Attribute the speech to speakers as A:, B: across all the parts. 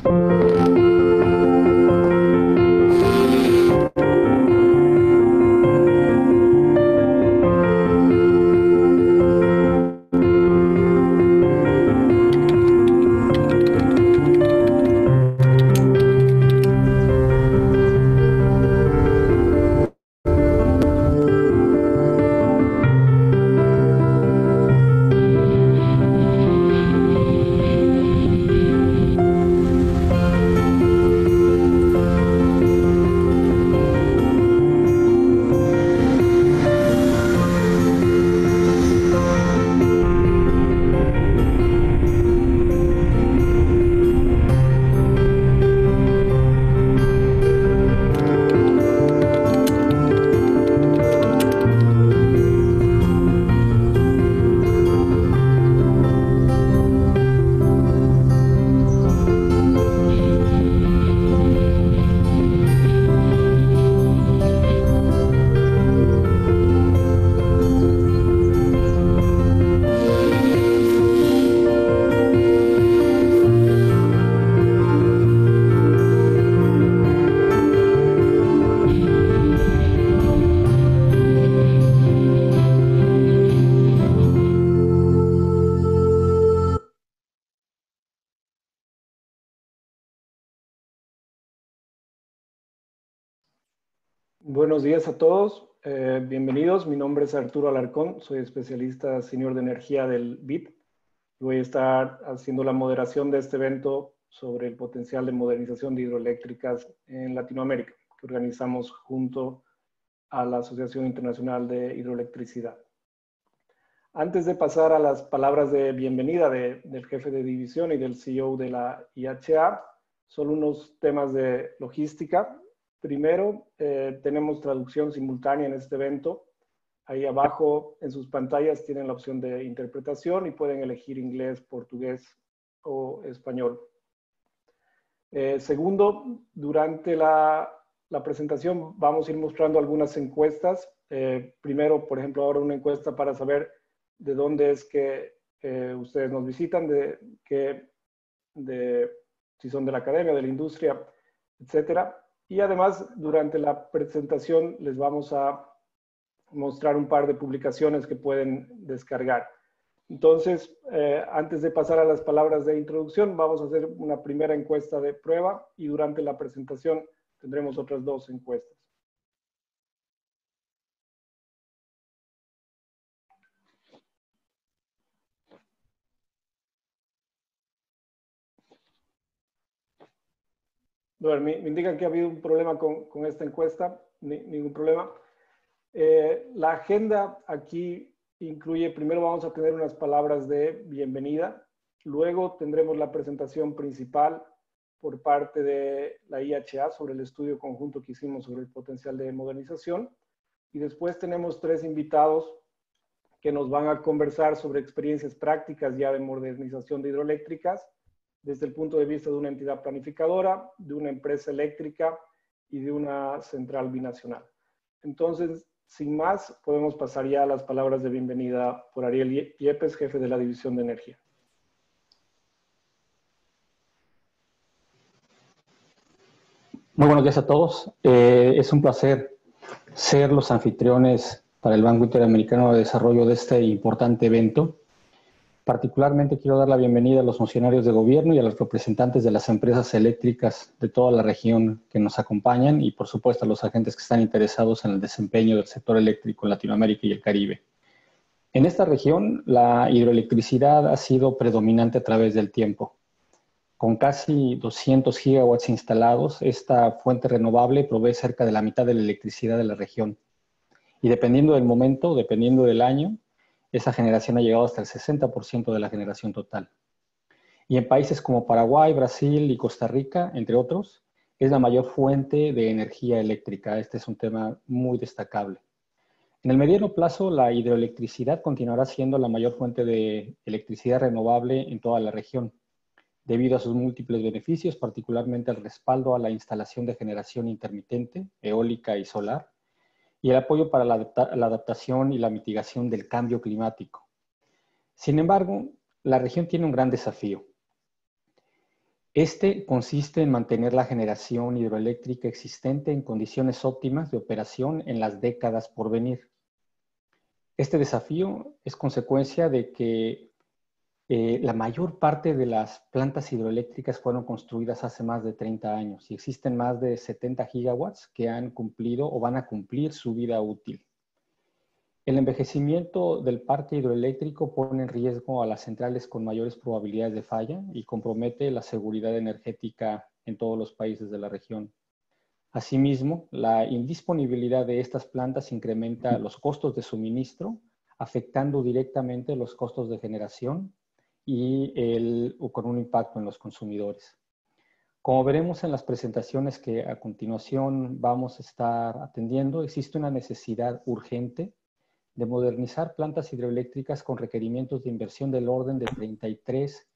A: Buenos días a todos, bienvenidos. Mi nombre es Arturo Alarcón, soy especialista senior de energía del BID. Voy a estar haciendo la moderación de este evento sobre el potencial de modernización de hidroeléctricas en Latinoamérica, que organizamos junto a la Asociación Internacional de Hidroelectricidad. Antes de pasar a las palabras de bienvenida del jefe de división y del CEO de la IHA, solo unos temas de logística. Primero, tenemos traducción simultánea en este evento. Ahí abajo en sus pantallas tienen la opción de interpretación y pueden elegir inglés, portugués o español. Segundo, durante la presentación vamos a ir mostrando algunas encuestas. Primero, por ejemplo, ahora una encuesta para saber de dónde es que ustedes nos visitan, si son de la academia, de la industria, etcétera. Y además, durante la presentación les vamos a mostrar un par de publicaciones que pueden descargar. Entonces, antes de pasar a las palabras de introducción, vamos a hacer una primera encuesta de prueba y durante la presentación tendremos otras dos encuestas. Bueno, me indican que ha habido un problema con esta encuesta, ningún problema. La agenda aquí incluye, primero vamos a tener unas palabras de bienvenida, luego tendremos la presentación principal por parte de la IHA sobre el estudio conjunto que hicimos sobre el potencial de modernización, y después tenemos tres invitados que nos van a conversar sobre experiencias prácticas ya de modernización de hidroeléctricas, desde el punto de vista de una entidad planificadora, de una empresa eléctrica y de una central binacional. Entonces, sin más, podemos pasar ya a las palabras de bienvenida por Ariel Yepes, jefe de la División de Energía.
B: Muy buenos días a todos. Es un placer ser los anfitriones para el Banco Interamericano de Desarrollo de este importante evento. Particularmente quiero dar la bienvenida a los funcionarios de gobierno y a los representantes de las empresas eléctricas de toda la región que nos acompañan y, por supuesto, a los agentes que están interesados en el desempeño del sector eléctrico en Latinoamérica y el Caribe. En esta región, la hidroelectricidad ha sido predominante a través del tiempo. Con casi 200 gigawatts instalados, esta fuente renovable provee cerca de la mitad de la electricidad de la región. Y dependiendo del momento, dependiendo del año, esa generación ha llegado hasta el 60% de la generación total. Y en países como Paraguay, Brasil y Costa Rica, entre otros, es la mayor fuente de energía eléctrica. Este es un tema muy destacable. En el mediano plazo, la hidroelectricidad continuará siendo la mayor fuente de electricidad renovable en toda la región, debido a sus múltiples beneficios, particularmente el respaldo a la instalación de generación intermitente, eólica y solar, y el apoyo para la adaptación y la mitigación del cambio climático. Sin embargo, la región tiene un gran desafío. Este consiste en mantener la generación hidroeléctrica existente en condiciones óptimas de operación en las décadas por venir. Este desafío es consecuencia de que la mayor parte de las plantas hidroeléctricas fueron construidas hace más de 30 años y existen más de 70 gigawatts que han cumplido o van a cumplir su vida útil. El envejecimiento del parque hidroeléctrico pone en riesgo a las centrales con mayores probabilidades de falla y compromete la seguridad energética en todos los países de la región. Asimismo, la indisponibilidad de estas plantas incrementa los costos de suministro, afectando directamente los costos de generación y con un impacto en los consumidores. Como veremos en las presentaciones que a continuación vamos a estar atendiendo, existe una necesidad urgente de modernizar plantas hidroeléctricas con requerimientos de inversión del orden de 33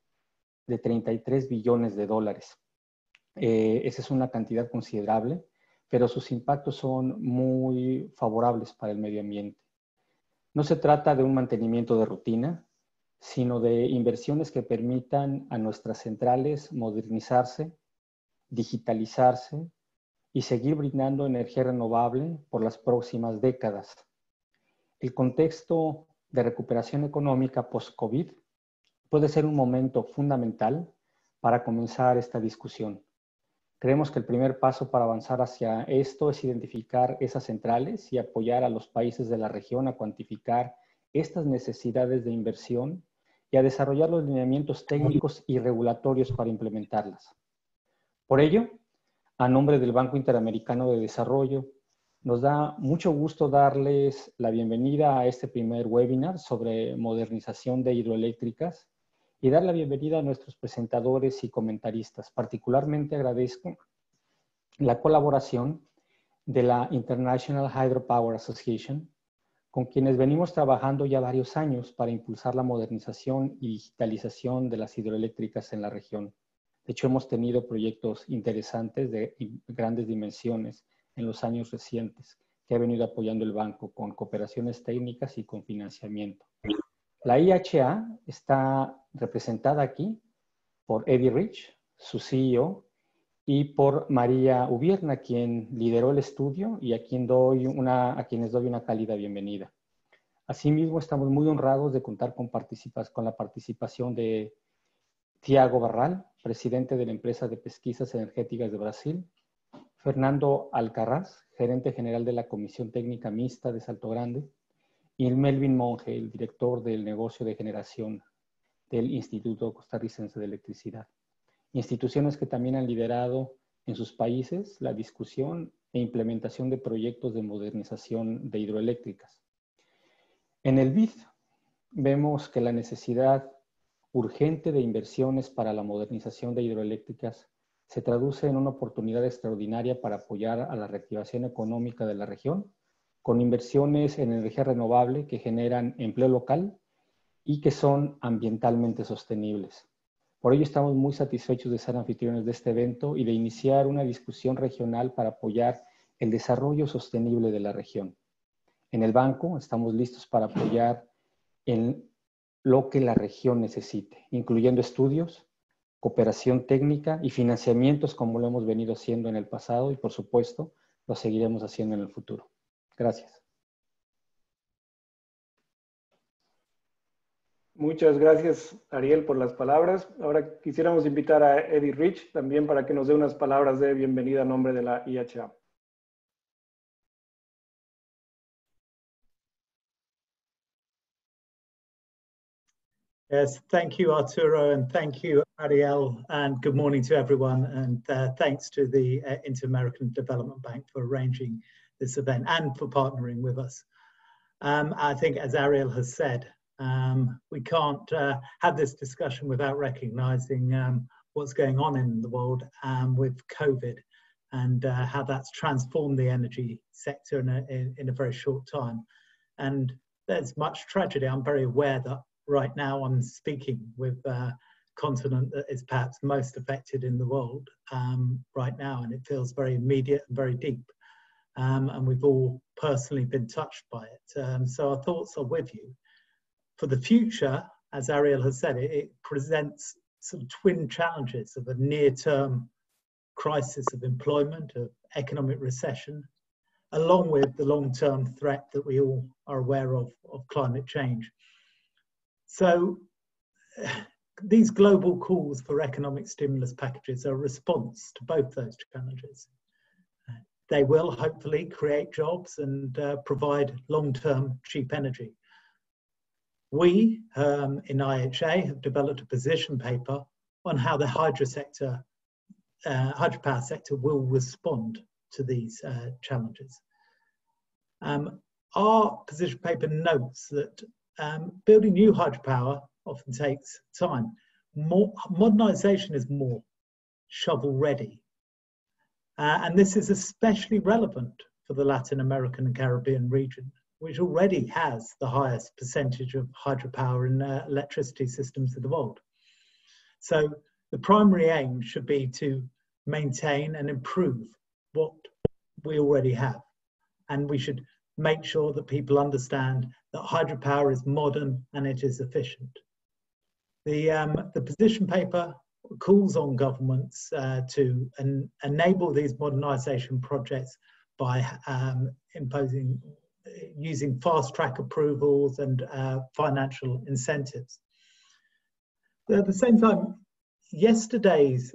B: billones de dólares. Esa es una cantidad considerable, pero sus impactos son muy favorables para el medio ambiente. No se trata de un mantenimiento de rutina, sino de inversiones que permitan a nuestras centrales modernizarse, digitalizarse y seguir brindando energía renovable por las próximas décadas. El contexto de recuperación económica post-COVID puede ser un momento fundamental para comenzar esta discusión. Creemos que el primer paso para avanzar hacia esto es identificar esas centrales y apoyar a los países de la región a cuantificar estas necesidades de inversión y a desarrollar los lineamientos técnicos y regulatorios para implementarlas. Por ello, a nombre del Banco Interamericano de Desarrollo, nos da mucho gusto darles la bienvenida a este primer webinar sobre modernización de hidroeléctricas y dar la bienvenida a nuestros presentadores y comentaristas. Particularmente agradezco la colaboración de la International Hydropower Association, con quienes venimos trabajando ya varios años para impulsar la modernización y digitalización de las hidroeléctricas en la región. De hecho, hemos tenido proyectos interesantes de grandes dimensiones en los años recientes que ha venido apoyando el banco con cooperaciones técnicas y con financiamiento. La IHA está representada aquí por Eddie Rich, su CEO, y por María Ubierna, quien lideró el estudio y a quienes doy una cálida bienvenida. Asimismo, estamos muy honrados de contar con la participación de Tiago Barral, presidente de la empresa de pesquisas energéticas de Brasil, Fernando Alcaraz, gerente general de la Comisión Técnica Mixta de Salto Grande, y Melvin Monge, el director del negocio de generación del Instituto Costarricense de Electricidad. Instituciones que también han liderado en sus países la discusión e implementación de proyectos de modernización de hidroeléctricas. En el BID vemos que la necesidad urgente de inversiones para la modernización de hidroeléctricas se traduce en una oportunidad extraordinaria para apoyar a la reactivación económica de la región con inversiones en energía renovable que generan empleo local y que son ambientalmente sostenibles. Por ello estamos muy satisfechos de ser anfitriones de este evento y de iniciar una discusión regional para apoyar el desarrollo sostenible de la región. En el banco estamos listos para apoyar en lo que la región necesite, incluyendo estudios, cooperación técnica y financiamientos como lo hemos venido haciendo en el pasado y por supuesto lo seguiremos haciendo en el futuro. Gracias.
A: Muchas gracias, Ariel, por las palabras. Ahora quisiéramos invitar a Eddie Rich también para que nos dé unas palabras de bienvenida a nombre de la IHA.
C: Yes, thank you, Arturo, and thank you, Ariel, and good morning to everyone. And thanks to the Inter-American Development Bank for arranging this event and for partnering with us. I think, as Ariel has said, we can't have this discussion without recognizing what's going on in the world with COVID and how that's transformed the energy sector in a very short time. And there's much tragedy. I'm very aware that right now I'm speaking with a continent that is perhaps most affected in the world right now, and it feels very immediate and very deep. And we've all personally been touched by it. So our thoughts are with you. For the future, as Ariel has said, it presents sort of twin challenges of a near-term crisis of employment, of economic recession, along with the long-term threat that we all are aware of climate change. So these global calls for economic stimulus packages are a response to both those challenges. They will hopefully create jobs and provide long-term cheap energy. We in IHA have developed a position paper on how the hydropower sector will respond to these challenges. Our position paper notes that building new hydropower often takes time. Modernisation is more shovel ready. And this is especially relevant for the Latin American and Caribbean region, which already has the highest percentage of hydropower in electricity systems of the world. So the primary aim should be to maintain and improve what we already have. And we should make sure that people understand that hydropower is modern and it is efficient. The position paper calls on governments to enable these modernisation projects by using fast-track approvals and financial incentives. But at the same time, yesterday's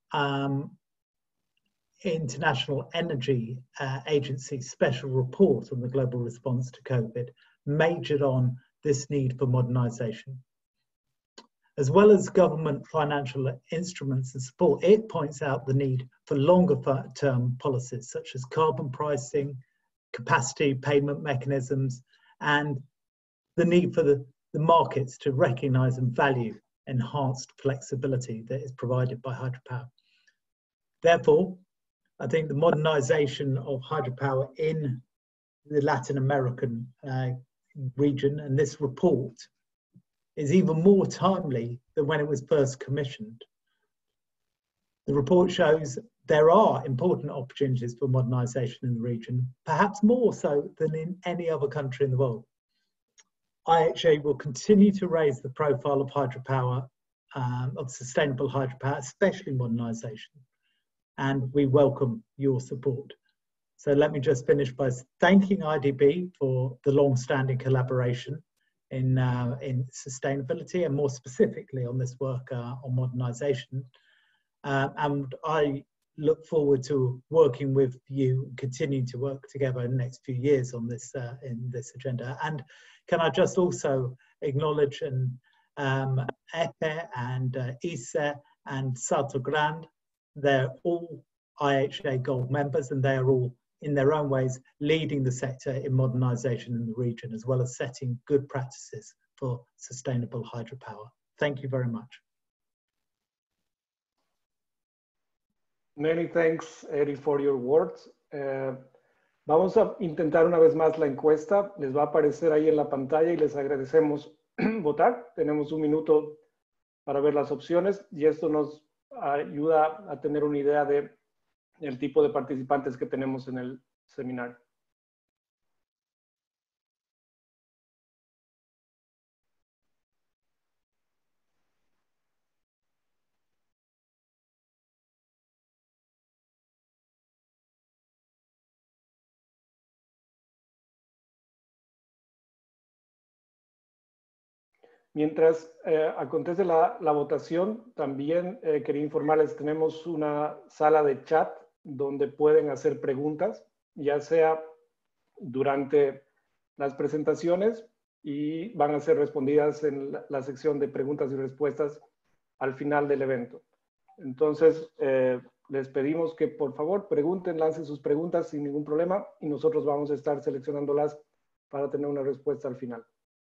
C: International Energy Agency special report on the global response to COVID majored on this need for modernisation. As well as government financial instruments and support, it points out the need for longer term policies such as carbon pricing, capacity payment mechanisms, and the need for the markets to recognise and value enhanced flexibility that is provided by hydropower. Therefore, I think the modernisation of hydropower in the Latin American region and this report is even more timely than when it was first commissioned. The report shows there are important opportunities for modernisation in the region, perhaps more so than in any other country in the world. IHA will continue to raise the profile of hydropower, of sustainable hydropower, especially modernisation, and we welcome your support. So let me just finish by thanking IDB for the long-standing collaboration in sustainability and more specifically on this work on modernisation. And I look forward to working with you, continuing to work together in the next few years on this in this agenda. And can I just also acknowledge EPE and ICE and Salto Grande. They're all IHA Gold members and they are all in their own ways leading the sector in modernisation in the region, as well as setting good practices for sustainable hydropower. Thank you very much.
A: Many thanks, Eri, for your words. Vamos a intentar una vez más la encuesta. Les va a aparecer ahí en la pantalla y les agradecemos votar. Tenemos un minuto para ver las opciones y esto nos ayuda a tener una idea de el tipo de participantes que tenemos en el seminario. Mientras acontece la votación, también quería informarles, tenemos una sala de chat donde pueden hacer preguntas, ya sea durante las presentaciones y van a ser respondidas en la sección de preguntas y respuestas al final del evento. Entonces, les pedimos que por favor pregunten, lancen sus preguntas sin ningún problema y nosotros vamos a estar seleccionándolas para tener una respuesta al final.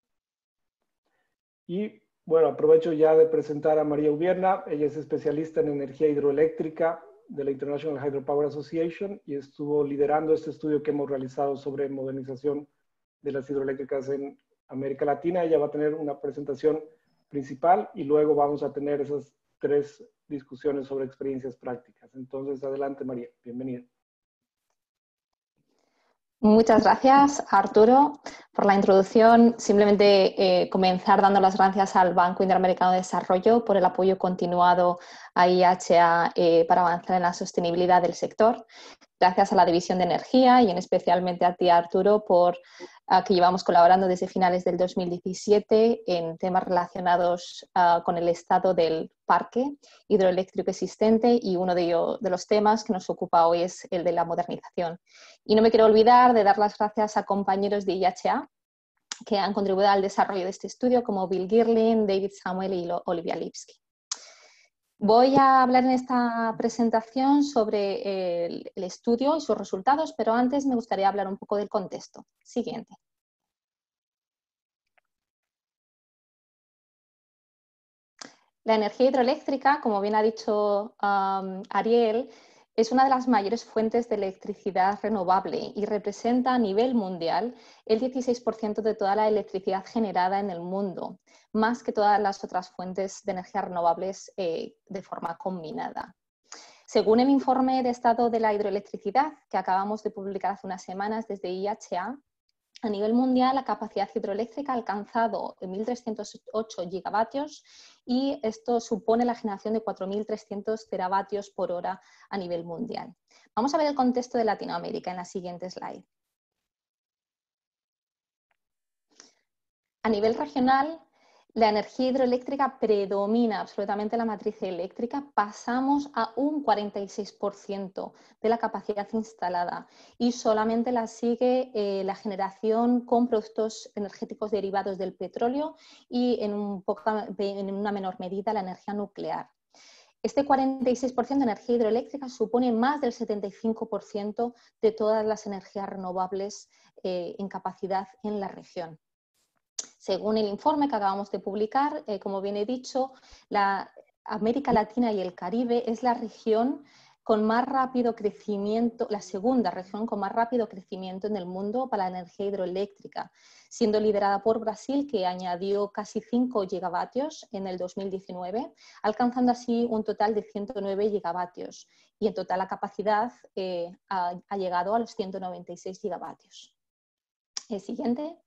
A: Y bueno, aprovecho ya de presentar a María Ubierna. Ella es especialista en energía hidroeléctrica de la International Hydropower Association y estuvo liderando este estudio que hemos realizado sobre modernización de las hidroeléctricas en América Latina. Ella va a tener una presentación principal y luego vamos a tener esas 3 discusiones sobre experiencias prácticas. Entonces, adelante María, bienvenida.
D: Muchas gracias, Arturo, por la introducción. Simplemente comenzar dando las gracias al Banco Interamericano de Desarrollo por el apoyo continuado a IHA para avanzar en la sostenibilidad del sector. Gracias a la División de Energía y en especialmente a ti, Arturo, por que llevamos colaborando desde finales del 2017 en temas relacionados con el estado del parque hidroeléctrico existente, y uno de los temas que nos ocupa hoy es el de la modernización. Y no me quiero olvidar de dar las gracias a compañeros de IHA que han contribuido al desarrollo de este estudio, como Bill Girling, David Samuel y Olivia Lipsky. Voy a hablar en esta presentación sobre el estudio y sus resultados, pero antes me gustaría hablar un poco del contexto. Siguiente. La energía hidroeléctrica, como bien ha dicho Ariel, es una de las mayores fuentes de electricidad renovable y representa a nivel mundial el 16% de toda la electricidad generada en el mundo, más que todas las otras fuentes de energía renovables de forma combinada. Según el informe de estado de la hidroelectricidad que acabamos de publicar hace unas semanas desde IHA, a nivel mundial la capacidad hidroeléctrica ha alcanzado 1.308 gigavatios y esto supone la generación de 4.300 teravatios por hora a nivel mundial. Vamos a ver el contexto de Latinoamérica en la siguiente slide. A nivel regional, la energía hidroeléctrica predomina absolutamente la matriz eléctrica. Pasamos a un 46% de la capacidad instalada y solamente la sigue la generación con productos energéticos derivados del petróleo y en una menor medida la energía nuclear. Este 46% de energía hidroeléctrica supone más del 75% de todas las energías renovables en capacidad en la región. Según el informe que acabamos de publicar, como bien he dicho, la América Latina y el Caribe es la región con más rápido crecimiento, la segunda región con más rápido crecimiento en el mundo para la energía hidroeléctrica, siendo liderada por Brasil, que añadió casi 5 gigavatios en el 2019, alcanzando así un total de 109 gigavatios. Y en total la capacidad ha llegado a los 196 gigavatios. El siguiente.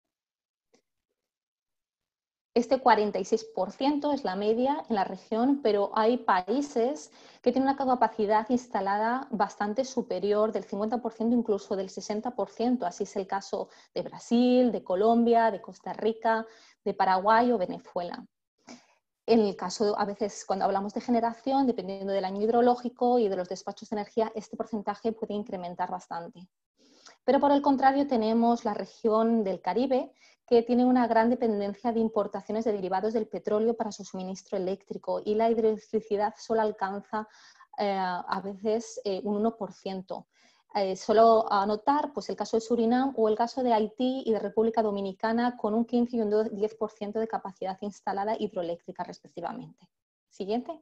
D: Este 46% es la media en la región, pero hay países que tienen una capacidad instalada bastante superior, del 50%, incluso del 60%. Así es el caso de Brasil, de Colombia, de Costa Rica, de Paraguay o Venezuela. En el caso, a veces, cuando hablamos de generación, dependiendo del año hidrológico y de los despachos de energía, este porcentaje puede incrementar bastante. Pero por el contrario tenemos la región del Caribe, que tiene una gran dependencia de importaciones de derivados del petróleo para su suministro eléctrico, y la hidroelectricidad solo alcanza a veces un 1%. Solo anotar pues, el caso de Surinam o el caso de Haití y de República Dominicana, con un 15 y un 10% de capacidad instalada hidroeléctrica respectivamente. Siguiente.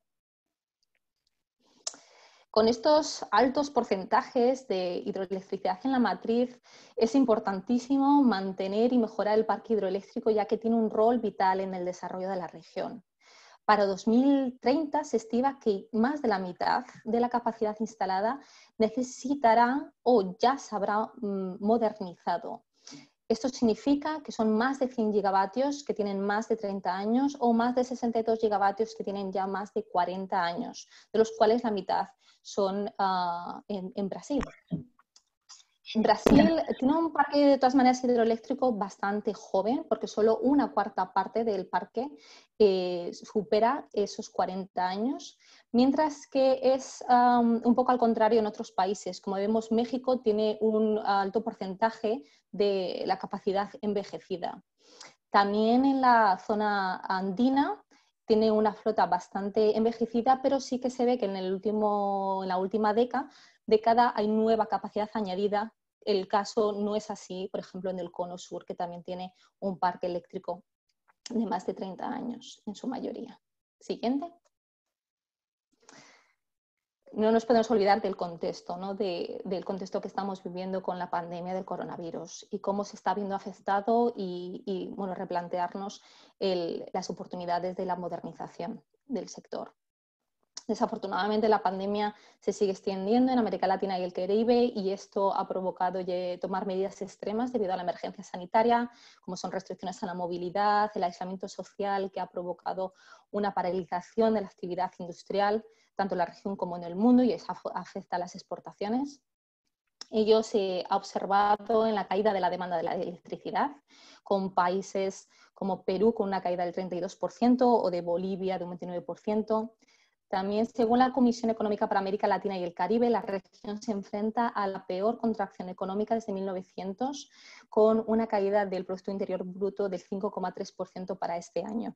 D: Con estos altos porcentajes de hidroelectricidad en la matriz, es importantísimo mantener y mejorar el parque hidroeléctrico, ya que tiene un rol vital en el desarrollo de la región. Para 2030 se estima que más de la mitad de la capacidad instalada necesitará o ya se habrá modernizado. Esto significa que son más de 100 gigavatios que tienen más de 30 años o más de 62 gigavatios que tienen ya más de 40 años, de los cuales la mitad son en Brasil. Brasil tiene un parque de todas maneras hidroeléctrico bastante joven, porque solo una cuarta parte del parque supera esos 40 años, mientras que es un poco al contrario en otros países. Como vemos, México tiene un alto porcentaje de la capacidad envejecida. También en la zona andina tiene una flota bastante envejecida, pero sí que se ve que en la última década hay nueva capacidad añadida. El caso no es así, por ejemplo, en el Cono Sur, que también tiene un parque eléctrico de más de 30 años en su mayoría. Siguiente. No nos podemos olvidar del contexto, ¿no? del contexto que estamos viviendo con la pandemia del coronavirus y cómo se está viendo afectado y bueno, replantearnos las oportunidades de la modernización del sector. Desafortunadamente la pandemia se sigue extendiendo en América Latina y el Caribe y esto ha provocado tomar medidas extremas debido a la emergencia sanitaria, como son restricciones a la movilidad, el aislamiento social que ha provocado una paralización de la actividad industrial, tanto en la región como en el mundo, y eso afecta a las exportaciones. Ello se ha observado en la caída de la demanda de la electricidad, con países como Perú con una caída del 32% o de Bolivia de un 29%. También, según la Comisión Económica para América Latina y el Caribe, la región se enfrenta a la peor contracción económica desde 1900, con una caída del Producto Interior Bruto del 5,3% para este año.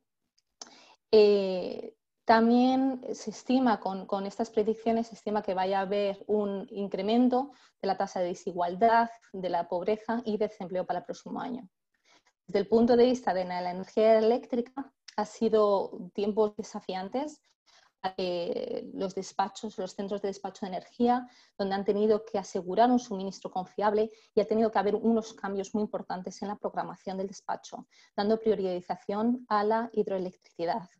D: También se estima, con estas predicciones, se estima que vaya a haber un incremento de la tasa de desigualdad, de la pobreza y del desempleo para el próximo año. Desde el punto de vista de la energía eléctrica, ha sido tiempos desafiantes. Los despachos, los centros de despacho de energía, donde han tenido que asegurar un suministro confiable y ha tenido que haber unos cambios muy importantes en la programación del despacho, dando priorización a la hidroelectricidad.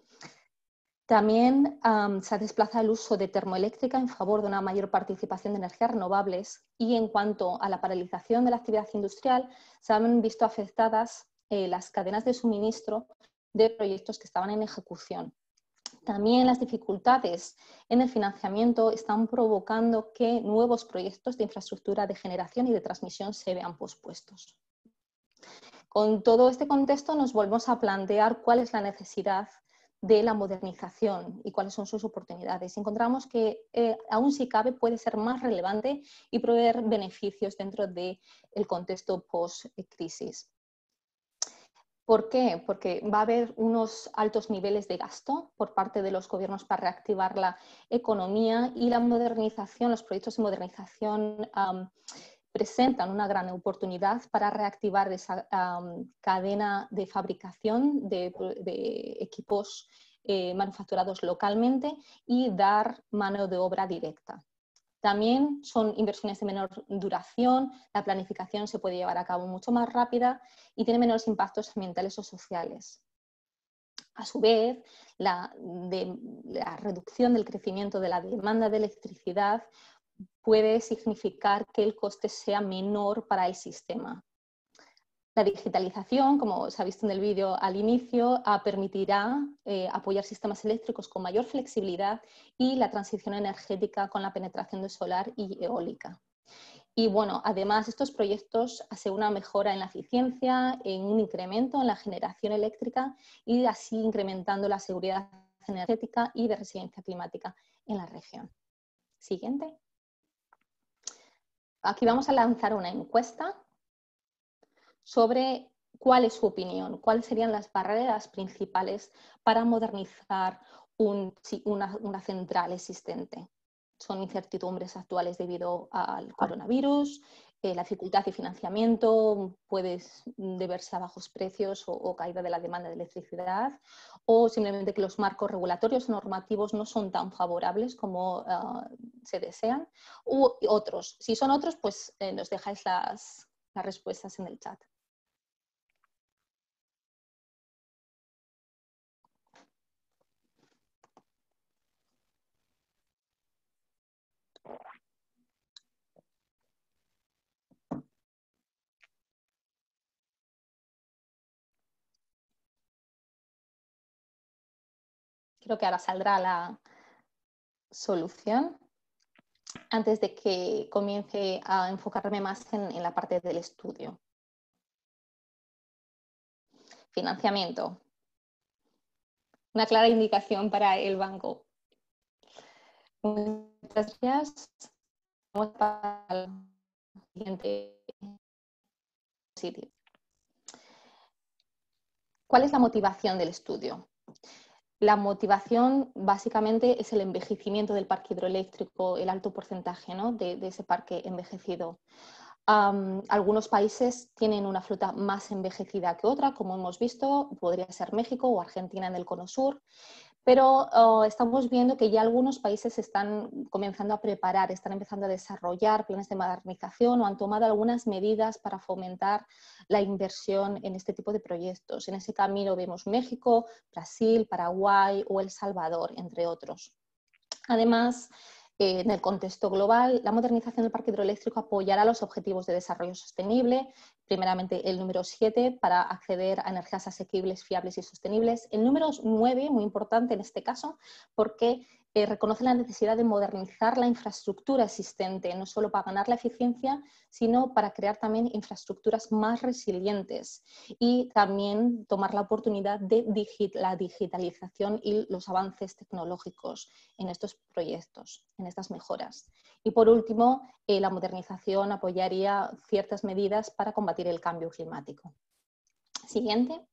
D: También se ha desplazado el uso de termoeléctrica en favor de una mayor participación de energías renovables y en cuanto a la paralización de la actividad industrial, se han visto afectadas las cadenas de suministro de proyectos que estaban en ejecución. También las dificultades en el financiamiento están provocando que nuevos proyectos de infraestructura de generación y de transmisión se vean pospuestos. Con todo este contexto nos volvemos a plantear cuál es la necesidad de la modernización y cuáles son sus oportunidades. Encontramos que aún si cabe puede ser más relevante y proveer beneficios dentro del contexto post-crisis. ¿Por qué? Porque va a haber unos altos niveles de gasto por parte de los gobiernos para reactivar la economía y la modernización, los proyectos de modernización presentan una gran oportunidad para reactivar esa cadena de fabricación de equipos manufacturados localmente y dar mano de obra directa. También son inversiones de menor duración, la planificación se puede llevar a cabo mucho más rápida y tiene menores impactos ambientales o sociales. A su vez, la reducción del crecimiento de la demanda de electricidad puede significar que el coste sea menor para el sistema. La digitalización, como se ha visto en el vídeo al inicio, permitirá apoyar sistemas eléctricos con mayor flexibilidad y la transición energética con la penetración de solar y eólica. Y bueno, además estos proyectos hacen una mejora en la eficiencia, en un incremento en la generación eléctrica y así incrementando la seguridad energética y de resiliencia climática en la región. Siguiente. Aquí vamos a lanzar una encuesta sobre cuál es su opinión, cuáles serían las barreras principales para modernizar una central existente. Son incertidumbres actuales debido al coronavirus, la dificultad de financiamiento puede deberse a bajos precios o caída de la demanda de electricidad, o simplemente que los marcos regulatorios o normativos no son tan favorables como se desean, u otros. Si son otros, pues nos dejáis las respuestas en el chat. Creo que ahora saldrá la solución. Antes de que comience a enfocarme más en la parte del estudio. Financiamiento. Una clara indicación para el banco. Muchas gracias. Vamos para el siguiente sitio. ¿Cuál es la motivación del estudio? La motivación básicamente es el envejecimiento del parque hidroeléctrico, el alto porcentaje, ¿no?, de ese parque envejecido. Algunos países tienen una flota más envejecida que otra, como hemos visto, podría ser México o Argentina en el cono sur, pero estamos viendo que ya algunos países están comenzando a preparar, están empezando a desarrollar planes de modernización o han tomado algunas medidas para fomentar la inversión en este tipo de proyectos. En ese camino vemos México, Brasil, Paraguay o El Salvador, entre otros. Además, en el contexto global, la modernización del parque hidroeléctrico apoyará los objetivos de desarrollo sostenible, primeramente el número 7, para acceder a energías asequibles, fiables y sostenibles. El número 9, muy importante en este caso, porque reconoce la necesidad de modernizar la infraestructura existente, no solo para ganar la eficiencia, sino para crear también infraestructuras más resilientes y también tomar la oportunidad de la digitalización y los avances tecnológicos en estos proyectos, en estas mejoras. Y por último, la modernización apoyaría ciertas medidas para combatir el cambio climático. Siguiente.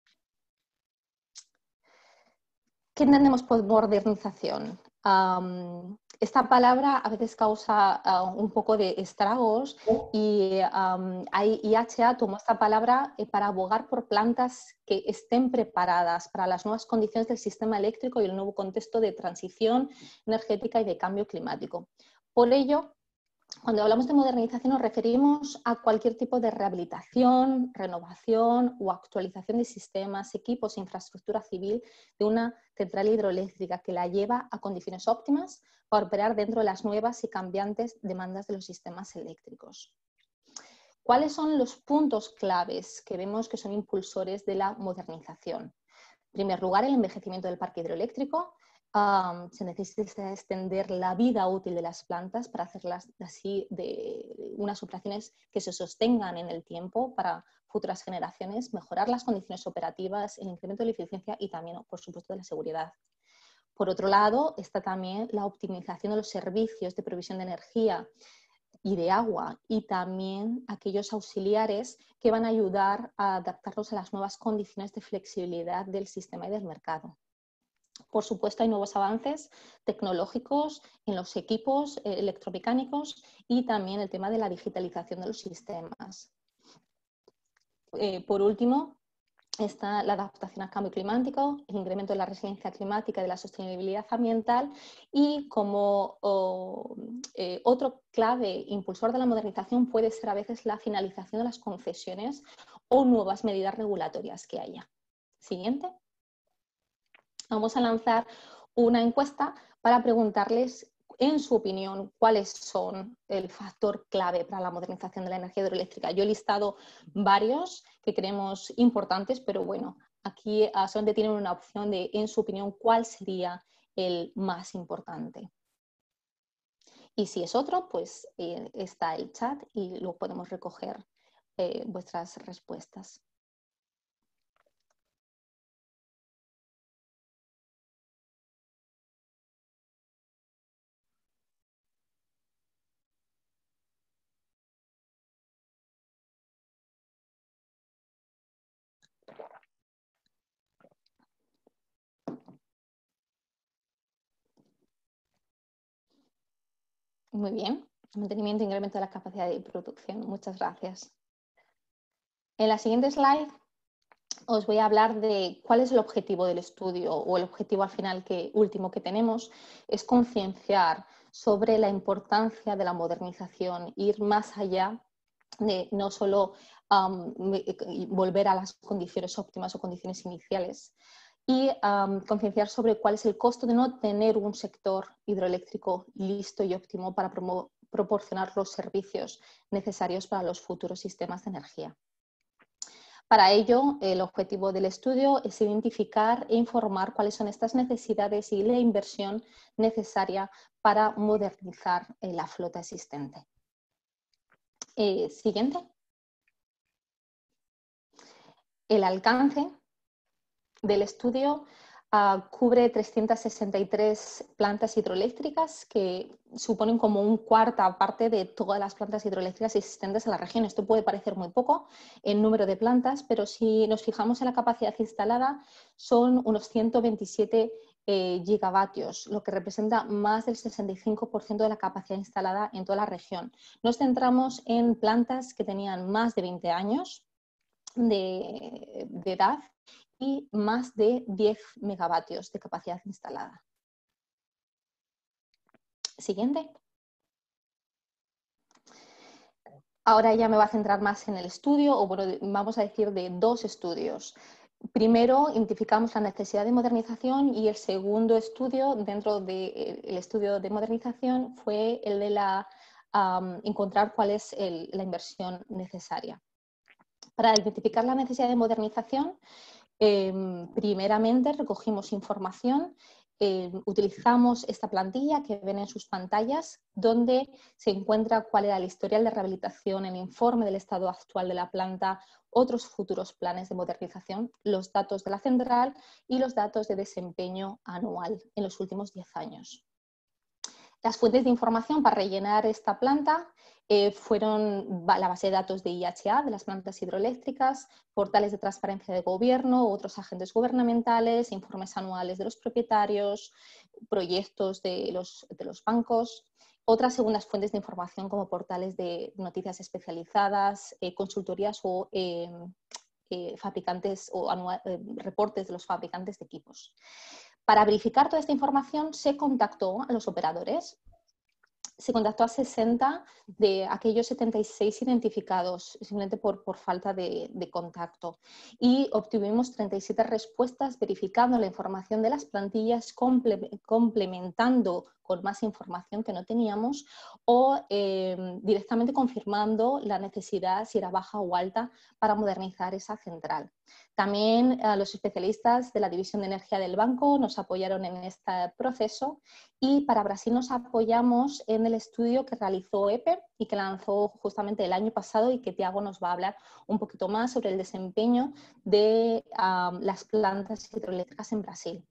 D: ¿Qué entendemos por modernización? Esta palabra a veces causa un poco de estragos y IHA tomó esta palabra para abogar por plantas que estén preparadas para las nuevas condiciones del sistema eléctrico y el nuevo contexto de transición energética y de cambio climático. Por ello, cuando hablamos de modernización nos referimos a cualquier tipo de rehabilitación, renovación o actualización de sistemas, equipos e infraestructura civil de una central hidroeléctrica que la lleva a condiciones óptimas para operar dentro de las nuevas y cambiantes demandas de los sistemas eléctricos. ¿Cuáles son los puntos claves que vemos que son impulsores de la modernización? En primer lugar, el envejecimiento del parque hidroeléctrico. Se necesita extender la vida útil de las plantas para hacerlas así de unas operaciones que se sostengan en el tiempo para futuras generaciones, mejorar las condiciones operativas, el incremento de la eficiencia y también, por supuesto, de la seguridad. Por otro lado, está también la optimización de los servicios de provisión de energía y de agua y también aquellos auxiliares que van a ayudar a adaptarlos a las nuevas condiciones de flexibilidad del sistema y del mercado. Por supuesto, hay nuevos avances tecnológicos en los equipos electromecánicos y también el tema de la digitalización de los sistemas. Por último, está la adaptación al cambio climático, el incremento de la resiliencia climática y de la sostenibilidad ambiental y como otro clave impulsor de la modernización puede ser a veces la finalización de las concesiones o nuevas medidas regulatorias que haya. Siguiente. Vamos a lanzar una encuesta para preguntarles, en su opinión, cuáles son el factor clave para la modernización de la energía hidroeléctrica. Yo he listado varios que creemos importantes, pero bueno, aquí solamente tienen una opción de, en su opinión, cuál sería el más importante. Y si es otro, pues está el chat y lo podemos recoger vuestras respuestas. Muy bien. Mantenimiento e incremento de la capacidad de producción. Muchas gracias. En la siguiente slide os voy a hablar de cuál es el objetivo del estudio o el objetivo al final último que tenemos es concienciar sobre la importancia de la modernización, ir más allá de no solo volver a las condiciones óptimas o condiciones iniciales y concienciar sobre cuál es el costo de no tener un sector hidroeléctrico listo y óptimo para proporcionar los servicios necesarios para los futuros sistemas de energía. Para ello, el objetivo del estudio es identificar e informar cuáles son estas necesidades y la inversión necesaria para modernizar la flota existente. Siguiente. El alcance del estudio cubre 363 plantas hidroeléctricas que suponen como una cuarta parte de todas las plantas hidroeléctricas existentes en la región. Esto puede parecer muy poco en número de plantas, pero si nos fijamos en la capacidad instalada son unos 127 gigavatios, lo que representa más del 65% de la capacidad instalada en toda la región. Nos centramos en plantas que tenían más de 20 años de edad y más de 10 megavatios de capacidad instalada. Siguiente. Ahora ya me voy a centrar más en el estudio, o bueno, vamos a decir de dos estudios. primero identificamos la necesidad de modernización y el segundo estudio dentro del estudio de modernización fue el de encontrar cuál es la inversión necesaria. Para identificar la necesidad de modernización, primeramente recogimos información, utilizamos esta plantilla que ven en sus pantallas, donde se encuentra cuál era el historial de rehabilitación, el informe del estado actual de la planta, otros futuros planes de modernización, los datos de la central y los datos de desempeño anual en los últimos 10 años. Las fuentes de información para rellenar esta planta fueron la base de datos de IHA, de las plantas hidroeléctricas, portales de transparencia de gobierno, otros agentes gubernamentales, informes anuales de los propietarios, proyectos de los bancos. Otras segundas fuentes de información como portales de noticias especializadas, consultorías o fabricantes o reportes de los fabricantes de equipos. Para verificar toda esta información se contactó a los operadores. Se contactó a 60 de aquellos 76 identificados, simplemente por falta de contacto. Y obtuvimos 37 respuestas verificando la información de las plantillas, complementando con más información que no teníamos o directamente confirmando la necesidad, si era baja o alta, para modernizar esa central. También los especialistas de la División de Energía del banco nos apoyaron en este proceso y para Brasil nos apoyamos en el estudio que realizó EPE y que lanzó justamente el año pasado y que Tiago nos va a hablar un poquito más sobre el desempeño de las plantas hidroeléctricas en Brasil.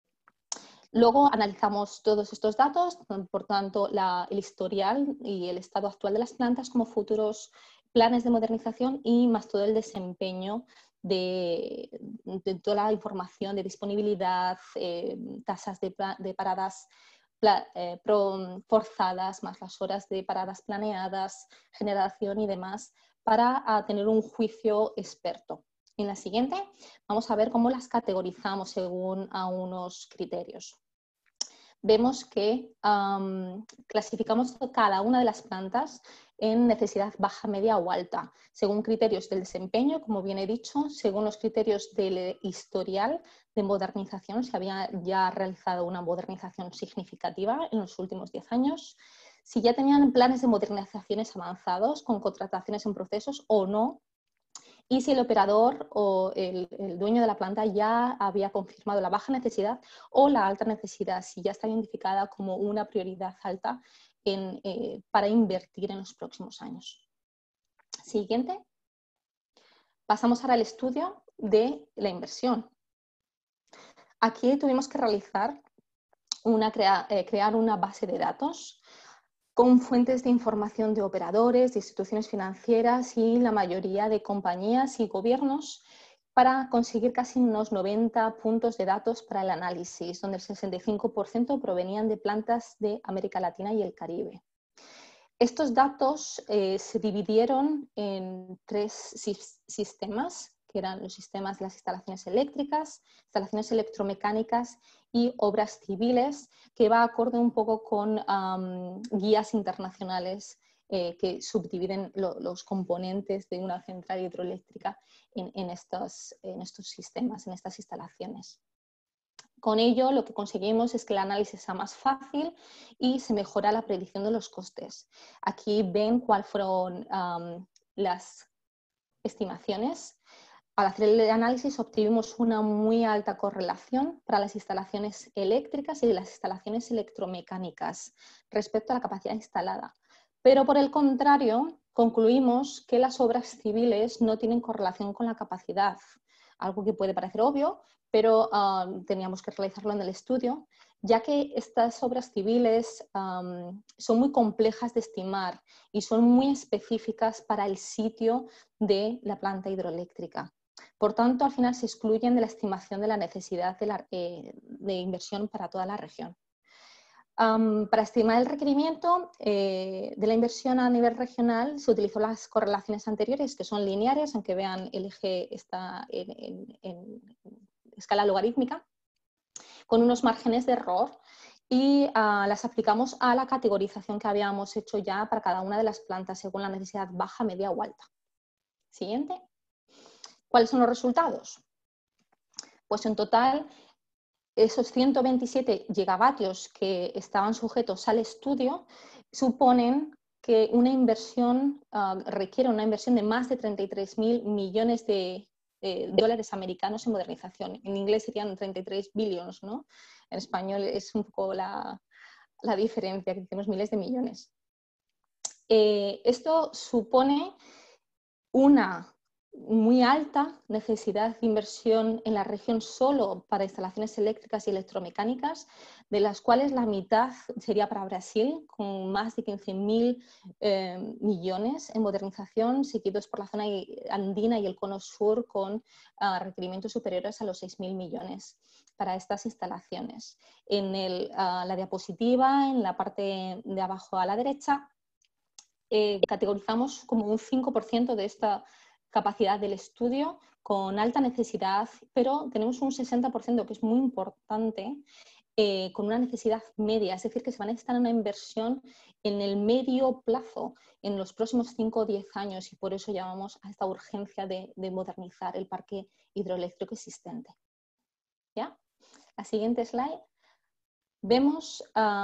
D: Luego analizamos todos estos datos, por tanto el historial y el estado actual de las plantas como futuros planes de modernización y más todo el desempeño de toda la información de disponibilidad, tasas de paradas forzadas, más las horas de paradas planeadas, generación y demás, para tener un juicio experto. En la siguiente vamos a ver cómo las categorizamos según a unos criterios. Vemos que clasificamos cada una de las plantas en necesidad baja, media o alta, según criterios del desempeño, como bien he dicho, según los criterios del historial de modernización, si había ya realizado una modernización significativa en los últimos 10 años, si ya tenían planes de modernizaciones avanzados con contrataciones en procesos o no, y si el operador o el dueño de la planta ya había confirmado la baja necesidad o la alta necesidad, si ya está identificada como una prioridad alta para invertir en los próximos años. Siguiente. Pasamos ahora al estudio de la inversión. Aquí tuvimos que realizar crear una base de datos con fuentes de información de operadores, de instituciones financieras y la mayoría de compañías y gobiernos para conseguir casi unos 90 puntos de datos para el análisis, donde el 65% provenían de plantas de América Latina y el Caribe. Estos datos se dividieron en 3 sistemas, que eran los sistemas de las instalaciones eléctricas, instalaciones electromecánicas y obras civiles, que va acorde un poco con guías internacionales que subdividen los componentes de una central hidroeléctrica en estos sistemas, en estas instalaciones. Con ello, lo que conseguimos es que el análisis sea más fácil y se mejora la predicción de los costes. Aquí ven cuáles fueron las estimaciones. Al hacer el análisis obtuvimos una muy alta correlación para las instalaciones eléctricas y las instalaciones electromecánicas respecto a la capacidad instalada. Pero por el contrario, concluimos que las obras civiles no tienen correlación con la capacidad, algo que puede parecer obvio, pero teníamos que realizarlo en el estudio, ya que estas obras civiles son muy complejas de estimar y son muy específicas para el sitio de la planta hidroeléctrica. Por tanto, al final se excluyen de la estimación de la necesidad de inversión para toda la región. Para estimar el requerimiento de la inversión a nivel regional se utilizó las correlaciones anteriores, que son lineares, aunque vean el eje está en escala logarítmica, con unos márgenes de error y las aplicamos a la categorización que habíamos hecho ya para cada una de las plantas según la necesidad baja, media o alta. Siguiente. ¿Cuáles son los resultados? Pues en total, esos 127 gigavatios que estaban sujetos al estudio suponen que una inversión requiere una inversión de más de 33.000 millones de dólares americanos en modernización. En inglés serían 33 billions, ¿no? En español es un poco la diferencia, que tenemos miles de millones. Esto supone una muy alta necesidad de inversión en la región solo para instalaciones eléctricas y electromecánicas, de las cuales la mitad sería para Brasil, con más de 15.000 millones en modernización, seguidos por la zona andina y el cono sur, con requerimientos superiores a los 6.000 millones para estas instalaciones. En la diapositiva, en la parte de abajo a la derecha, categorizamos como un 5% de esta capacidad del estudio con alta necesidad, pero tenemos un 60% que es muy importante, con una necesidad media, es decir, que se va a necesitar una inversión en el medio plazo, en los próximos 5 o 10 años, y por eso llamamos a esta urgencia de modernizar el parque hidroeléctrico existente. ¿Ya? La siguiente slide. Vemos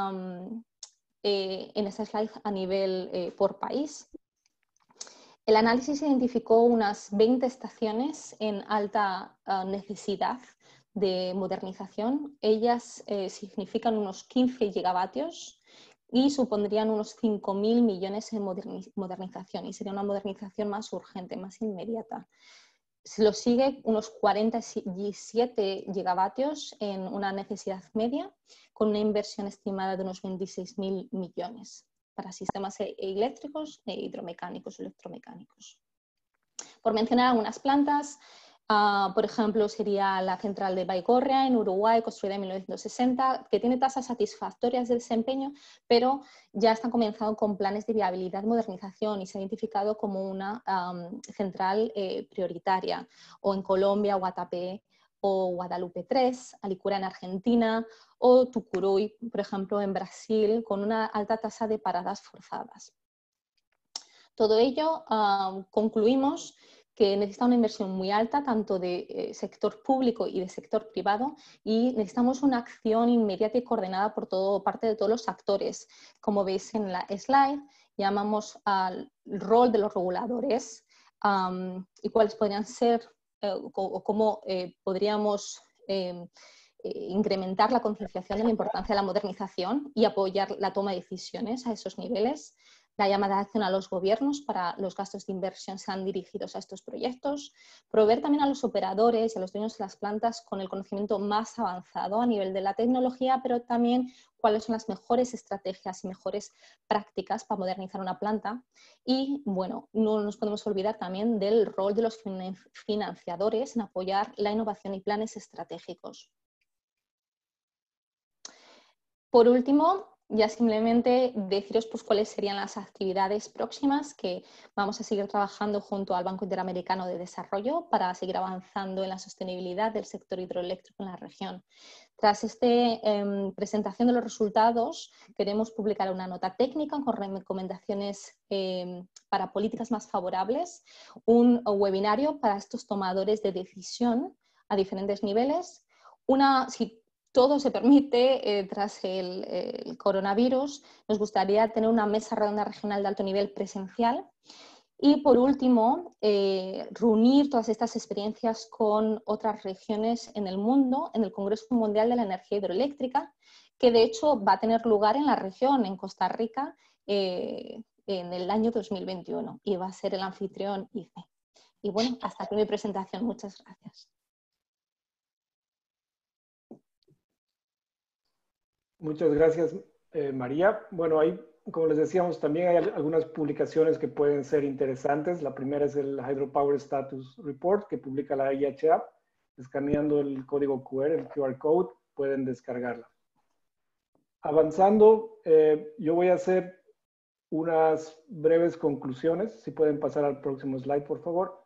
D: en esta slide a nivel por país. El análisis identificó unas 20 estaciones en alta necesidad de modernización. Ellas significan unos 15 gigavatios y supondrían unos 5.000 millones en modernización, y sería una modernización más urgente, más inmediata. Se lo sigue unos 47 gigavatios en una necesidad media, con una inversión estimada de unos 26.000 millones para sistemas eléctricos e hidromecánicos, electromecánicos. Por mencionar algunas plantas, por ejemplo, sería la central de Baigorria en Uruguay, construida en 1960, que tiene tasas satisfactorias de desempeño, pero ya están comenzando con planes de viabilidad y modernización y se ha identificado como una central prioritaria. O en Colombia, Guatapé o Guadalupe 3, Alicura en Argentina, o Tucuruí, por ejemplo, en Brasil, con una alta tasa de paradas forzadas. Todo ello concluimos que necesita una inversión muy alta, tanto de sector público y de sector privado, y necesitamos una acción inmediata y coordinada por parte de todos los actores. Como veis en la slide, llamamos al rol de los reguladores y cuáles podrían ser o cómo podríamos incrementar la concienciación de la importancia de la modernización y apoyar la toma de decisiones a esos niveles. La llamada de acción a los gobiernos para los gastos de inversión sean dirigidos a estos proyectos. Proveer también a los operadores y a los dueños de las plantas con el conocimiento más avanzado a nivel de la tecnología, pero también cuáles son las mejores estrategias y mejores prácticas para modernizar una planta. Y, bueno, no nos podemos olvidar también del rol de los financiadores en apoyar la innovación y planes estratégicos. Por último, ya simplemente deciros pues, cuáles serían las actividades próximas que vamos a seguir trabajando junto al Banco Interamericano de Desarrollo para seguir avanzando en la sostenibilidad del sector hidroeléctrico en la región. Tras esta presentación de los resultados, queremos publicar una nota técnica con recomendaciones para políticas más favorables, un webinario para estos tomadores de decisión a diferentes niveles, si todo se permite, tras el coronavirus, nos gustaría tener una mesa redonda regional de alto nivel presencial. Y por último, reunir todas estas experiencias con otras regiones en el mundo, en el Congreso Mundial de la Energía Hidroeléctrica, que de hecho va a tener lugar en la región, en Costa Rica, en el año 2021, y va a ser el anfitrión ICE. Y bueno, hasta aquí mi presentación. Muchas gracias.
A: Muchas gracias, María. Bueno, ahí, como les decíamos, también hay algunas publicaciones que pueden ser interesantes. La primera es el Hydropower Status Report que publica la IHA. Escaneando el código QR, el QR Code, pueden descargarla. Avanzando, yo voy a hacer unas breves conclusiones. Si pueden pasar al próximo slide, por favor.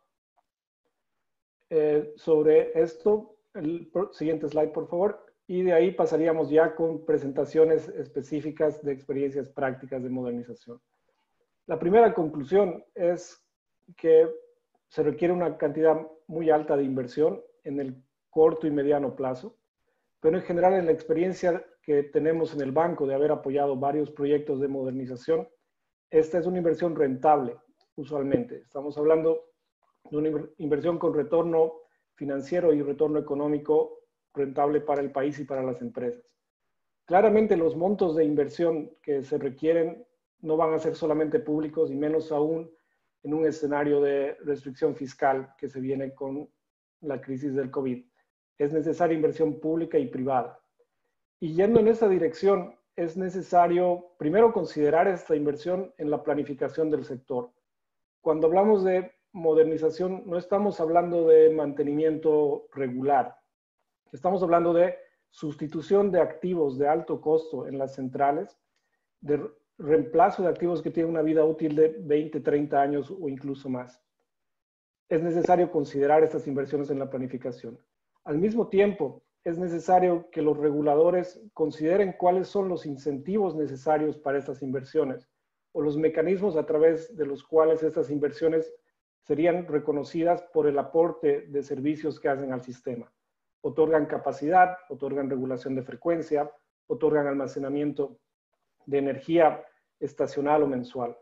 A: Sobre esto, el siguiente slide, por favor. Y de ahí pasaríamos ya con presentaciones específicas de experiencias prácticas de modernización. La primera conclusión es que se requiere una cantidad muy alta de inversión en el corto y mediano plazo, pero en general en la experiencia que tenemos en el banco de haber apoyado varios proyectos de modernización, esta es una inversión rentable, usualmente. Estamos hablando de una inversión con retorno financiero y retorno económico rentable para el país y para las empresas. Claramente los montos de inversión que se requieren no van a ser solamente públicos y menos aún en un escenario de restricción fiscal que se viene con la crisis del COVID. Es necesaria inversión pública y privada. Y yendo en esa dirección, es necesario primero considerar esta inversión en la planificación del sector. Cuando hablamos de modernización, no estamos hablando de mantenimiento regular. Estamos hablando de sustitución de activos de alto costo en las centrales, de reemplazo de activos que tienen una vida útil de 20, 30 años o incluso más. Es necesario considerar estas inversiones en la planificación. Al mismo tiempo, es necesario que los reguladores consideren cuáles son los incentivos necesarios para estas inversiones o los mecanismos a través de los cuales estas inversiones serían reconocidas por el aporte de servicios que hacen al sistema. Otorgan capacidad, otorgan regulación de frecuencia, otorgan almacenamiento de energía estacional o mensual.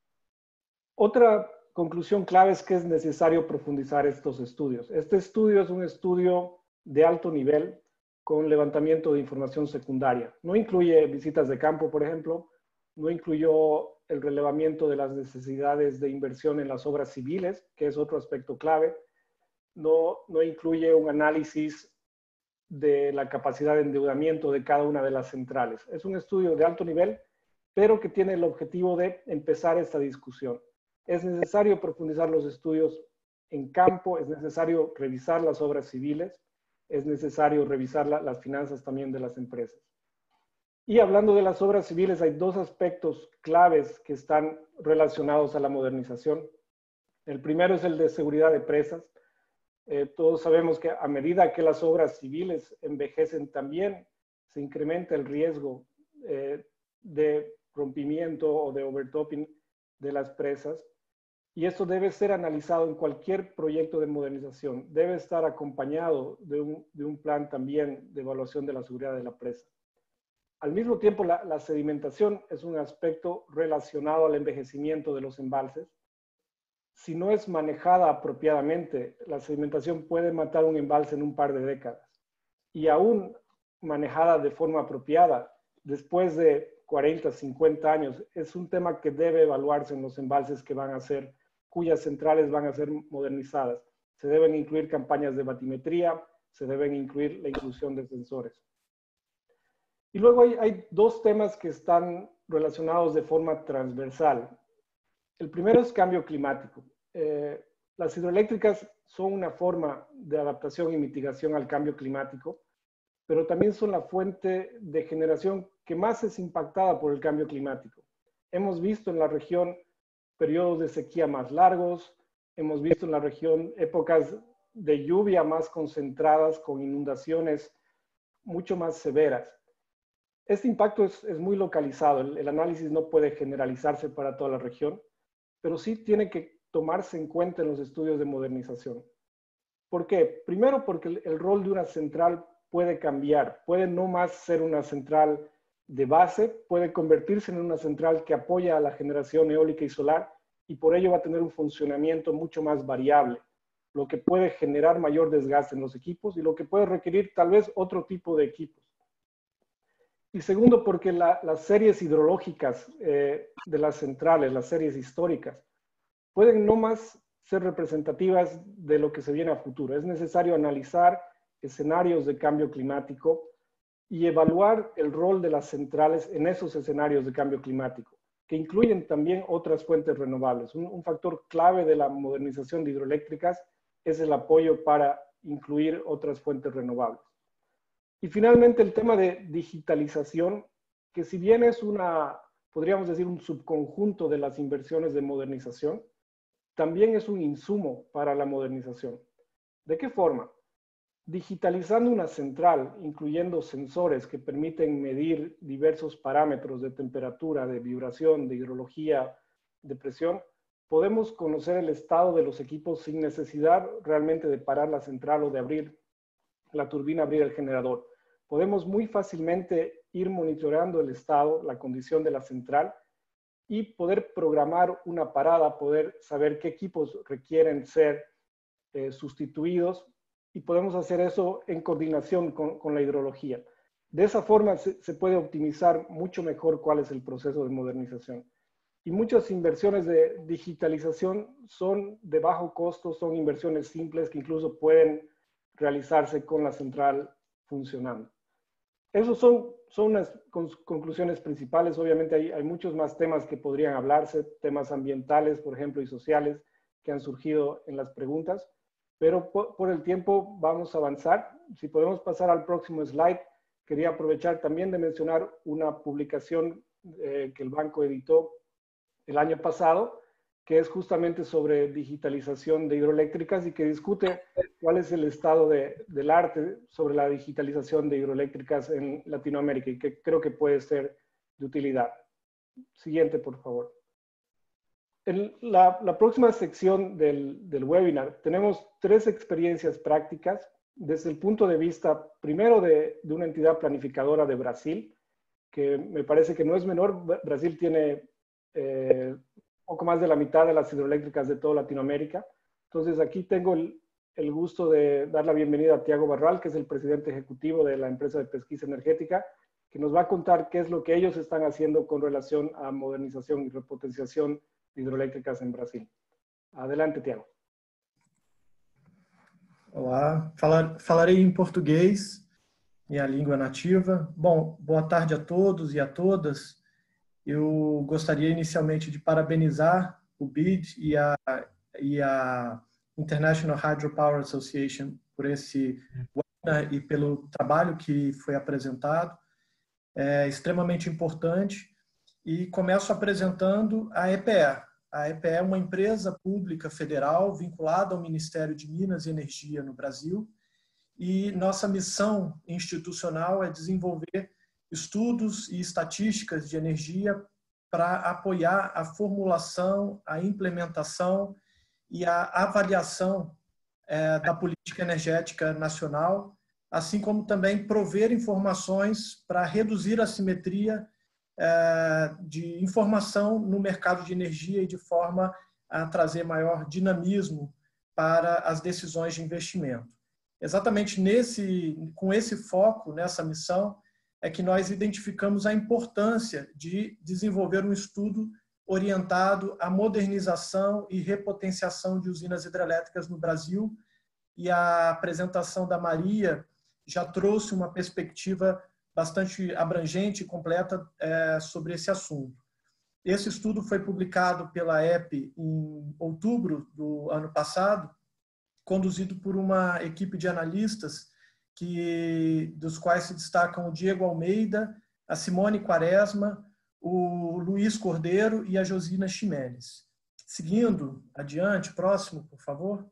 A: Otra conclusión clave es que es necesario profundizar estos estudios. Este estudio es un estudio de alto nivel con levantamiento de información secundaria. No incluye visitas de campo, por ejemplo, no incluyó el relevamiento de las necesidades de inversión en las obras civiles, que es otro aspecto clave, no incluye un análisis de la capacidad de endeudamiento de cada una de las centrales. Es un estudio de alto nivel, pero que tiene el objetivo de empezar esta discusión. Es necesario profundizar los estudios en campo, es necesario revisar las obras civiles, es necesario revisar las finanzas también de las empresas. Y hablando de las obras civiles, hay dos aspectos claves que están relacionados a la modernización. El primero es el de seguridad de presas. Todos sabemos que a medida que las obras civiles envejecen también se incrementa el riesgo de rompimiento o de overtopping de las presas. Y esto debe ser analizado en cualquier proyecto de modernización. Debe estar acompañado de un plan también de evaluación de la seguridad de la presa. Al mismo tiempo, la sedimentación es un aspecto relacionado al envejecimiento de los embalses. Si no es manejada apropiadamente, la sedimentación puede matar un embalse en un par de décadas. Y aún manejada de forma apropiada, después de 40, 50 años, es un tema que debe evaluarse en los embalses que van a ser, cuyas centrales van a ser modernizadas. Se deben incluir campañas de batimetría, se deben incluir la inclusión de sensores. Y luego hay dos temas que están relacionados de forma transversal. El primero es cambio climático. Las hidroeléctricas son una forma de adaptación y mitigación al cambio climático, pero también son la fuente de generación que más es impactada por el cambio climático. Hemos visto en la región periodos de sequía más largos, hemos visto en la región épocas de lluvia más concentradas con inundaciones mucho más severas. Este impacto es muy localizado, el análisis no puede generalizarse para toda la región, pero sí tiene que tomarse en cuenta en los estudios de modernización. ¿Por qué? Primero porque el rol de una central puede cambiar, puede no más ser una central de base, puede convertirse en una central que apoya a la generación eólica y solar y por ello va a tener un funcionamiento mucho más variable, lo que puede generar mayor desgaste en los equipos y lo que puede requerir tal vez otro tipo de equipos. Y segundo, porque las series hidrológicas de las centrales, las series históricas, pueden no más ser representativas de lo que se viene a futuro. Es necesario analizar escenarios de cambio climático y evaluar el rol de las centrales en esos escenarios de cambio climático, que incluyen también otras fuentes renovables. Un factor clave de la modernización de hidroeléctricas es el apoyo para incluir otras fuentes renovables. Y finalmente el tema de digitalización, que si bien es podríamos decir, un subconjunto de las inversiones de modernización, también es un insumo para la modernización. ¿De qué forma? Digitalizando una central, incluyendo sensores que permiten medir diversos parámetros de temperatura, de vibración, de hidrología, de presión, podemos conocer el estado de los equipos sin necesidad realmente de parar la central o de abrir la turbina abrir el generador. Podemos muy fácilmente ir monitoreando el estado, la condición de la central y poder programar una parada, poder saber qué equipos requieren ser sustituidos, y podemos hacer eso en coordinación con la hidrología. De esa forma se puede optimizar mucho mejor cuál es el proceso de modernización. Y muchas inversiones de digitalización son de bajo costo, son inversiones simples que incluso pueden realizarse con la central funcionando. Esos son las conclusiones principales. Obviamente hay muchos más temas que podrían hablarse, temas ambientales, por ejemplo, y sociales que han surgido en las preguntas, pero por el tiempo vamos a avanzar. Si podemos pasar al próximo slide, quería aprovechar también de mencionar una publicación que el banco editó el año pasado, que es justamente sobre digitalización de hidroeléctricas y que discute cuál es el estado del arte sobre la digitalización de hidroeléctricas en Latinoamérica y que creo que puede ser de utilidad. Siguiente, por favor. En la próxima sección del webinar tenemos 3 experiencias prácticas desde el punto de vista, primero, de una entidad planificadora de Brasil, que me parece que no es menor. Brasil tiene poco más de la mitad de las hidroeléctricas de toda Latinoamérica. Entonces, aquí tengo el gusto de dar la bienvenida a Tiago Barral, que es el presidente ejecutivo de la empresa de pesquisa energética, que nos va a contar qué es lo que ellos están haciendo con relación a modernización y repotenciación de hidroeléctricas en Brasil. Adelante, Tiago.
E: Olá, falarei em português, minha língua nativa. Bom, boa tarde a todos e a todas. Eu gostaria inicialmente de parabenizar o BID e a International Hydropower Association por esse webinar e pelo trabalho que foi apresentado. É extremamente importante. E começo apresentando a EPE. A EPE é uma empresa pública federal vinculada ao Ministério de Minas e Energia no Brasil, e nossa missão institucional é desenvolver estudos e estatísticas de energia para apoiar a formulação, a implementação e a avaliação da política energética nacional, assim como também prover informações para reduzir a assimetria de informação no mercado de energia e de forma a trazer maior dinamismo para as decisões de investimento. Exatamente com esse foco, nessa missão, é que nós identificamos a importância de desenvolver um estudo orientado à modernização e repotenciação de usinas hidrelétricas no Brasil, e a apresentação da Maria já trouxe uma perspectiva bastante abrangente e completa sobre esse assunto. Esse estudo foi publicado pela EP em outubro do ano passado, conduzido por uma equipe de analistas dos quais se destacam o Diego Almeida, a Simone Quaresma, o Luiz Cordeiro e a Josina Ximenes. Seguindo adiante, próximo, por favor.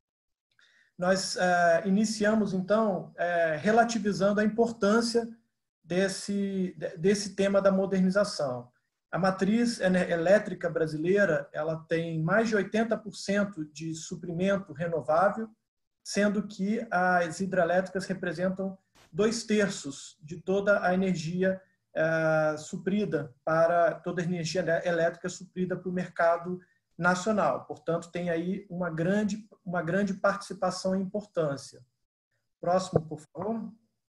E: Nós iniciamos, então, relativizando a importância desse tema da modernização. A matriz elétrica brasileira, ela tem mais de 80% de suprimento renovável, sendo que as hidrelétricas representam 2/3 de toda a energia suprida para toda a energia elétrica suprida para o mercado nacional. Portanto, tem aí uma grande participação e importância. Próximo, por favor.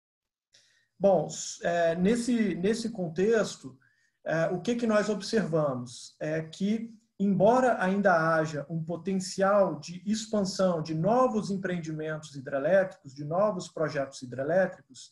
E: Bom, nesse contexto, o que nós observamos é que, embora ainda haja um potencial de expansão de novos empreendimentos hidrelétricos, de novos projetos hidrelétricos,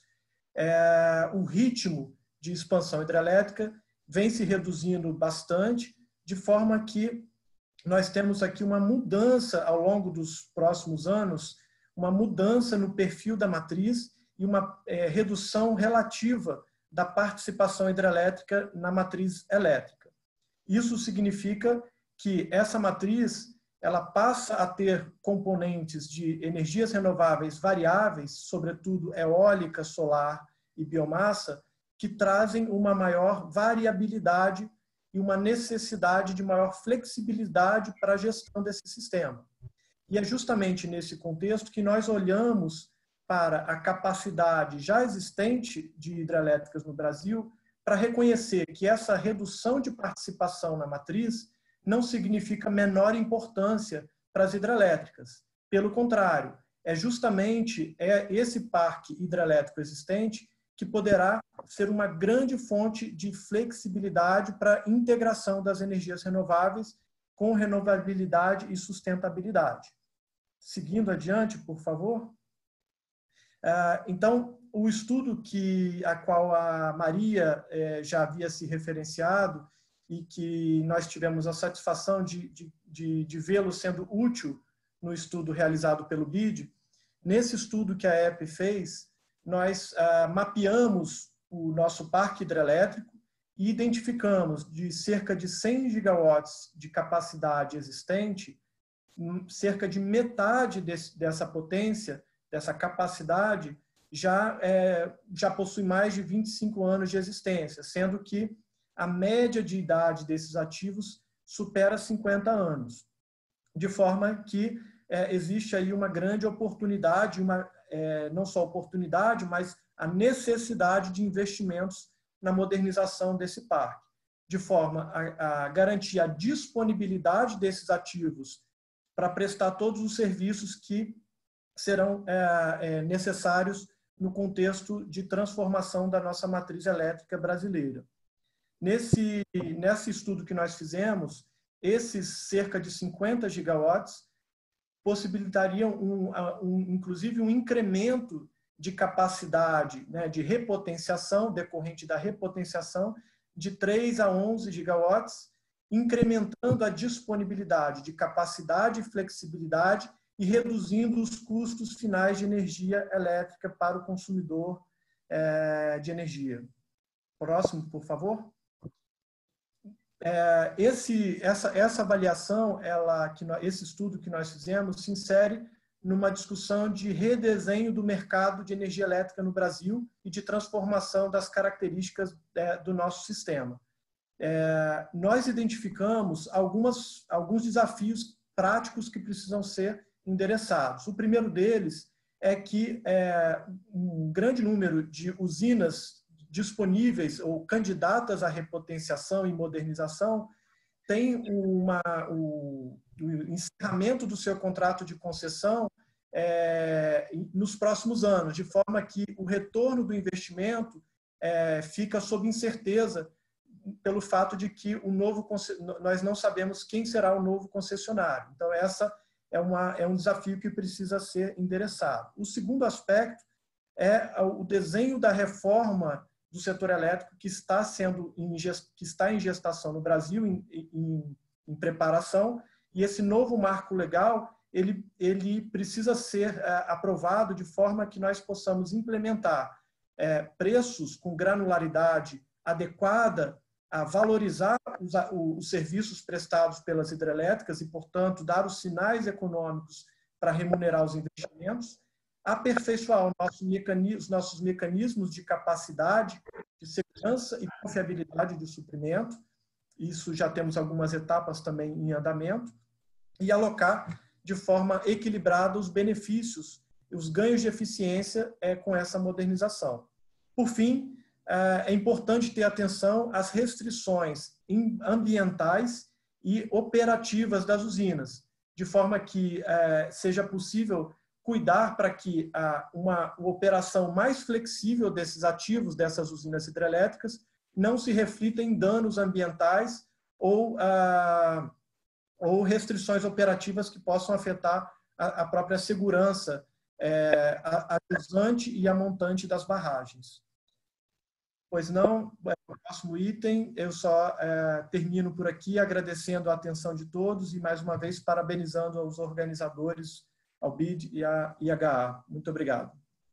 E: o ritmo de expansão hidrelétrica vem se reduzindo bastante, de forma que nós temos aqui uma mudança ao longo dos próximos anos, uma mudança no perfil da matriz e uma redução relativa da participação hidrelétrica na matriz elétrica. Isso significa que essa matriz ela passa a ter componentes de energias renováveis variáveis, sobretudo eólica, solar e biomassa, que trazem uma maior variabilidade e uma necessidade de maior flexibilidade para a gestão desse sistema. E é justamente nesse contexto que nós olhamos para a capacidade já existente de hidrelétricas no Brasil para reconhecer que essa redução de participação na matriz não significa menor importância para as hidrelétricas. Pelo contrário, é justamente esse parque hidrelétrico existente que poderá ser uma grande fonte de flexibilidade para a integração das energias renováveis com renovabilidade e sustentabilidade. Seguindo adiante, por favor. Então, o estudo a qual a Maria já havia se referenciado e que nós tivemos a satisfação de vê-lo sendo útil no estudo realizado pelo BID, nesse estudo que a EP fez, nós mapeamos o nosso parque hidrelétrico e identificamos de cerca de 100 gigawatts de capacidade existente, cerca de metade dessa potência, dessa capacidade, já possui mais de 25 anos de existência, sendo que a média de idade desses ativos supera 50 anos. De forma que existe aí uma grande oportunidade, não só oportunidade, mas a necessidade de investimentos na modernização desse parque, de forma a garantir a disponibilidade desses ativos para prestar todos os serviços que serão necessários no contexto de transformação da nossa matriz elétrica brasileira. Nesse estudo que nós fizemos, esses cerca de 50 gigawatts possibilitariam inclusive um incremento de capacidade, né, de repotenciação, decorrente da repotenciação, de 3 a 11 gigawatts, incrementando a disponibilidade de capacidade e flexibilidade e reduzindo os custos finais de energia elétrica para o consumidor de energia. Próximo, por favor. Essa avaliação, esse estudo que nós fizemos, se insere numa discussão de redesenho do mercado de energia elétrica no Brasil e de transformação das características do nosso sistema. Nós identificamos alguns desafios práticos que precisam ser endereçados. O primeiro deles é que um grande número de usinas disponíveis ou candidatas à repotenciação e modernização tem o encerramento do seu contrato de concessão nos próximos anos, de forma que o retorno do investimento fica sob incerteza pelo fato de que nós não sabemos quem será o novo concessionário. Então, essa é um desafio que precisa ser endereçado. O segundo aspecto é o desenho da reforma do setor elétrico que está em gestação no Brasil, em preparação, e esse novo marco legal ele precisa ser aprovado de forma que nós possamos implementar preços com granularidade adequada a valorizar os serviços prestados pelas hidrelétricas e, portanto, dar os sinais econômicos para remunerar os investimentos, aperfeiçoar os nossos mecanismos de capacidade, de segurança e confiabilidade de suprimento. Isso já temos algumas etapas também em andamento. E alocar de forma equilibrada os benefícios e os ganhos de eficiência com essa modernização. Por fim, é importante ter atenção às restrições ambientais e operativas das usinas, de forma que seja possível cuidar para que uma operação mais flexível desses ativos, dessas usinas hidrelétricas, não se reflita em danos ambientais ou restrições operativas que possam afetar a própria segurança a jusante e a montante das barragens. Pois não, o próximo item, eu só termino por aqui agradecendo a atenção de todos e, mais uma vez, parabenizando aos organizadores, ao BID e à IHA. Muito obrigado.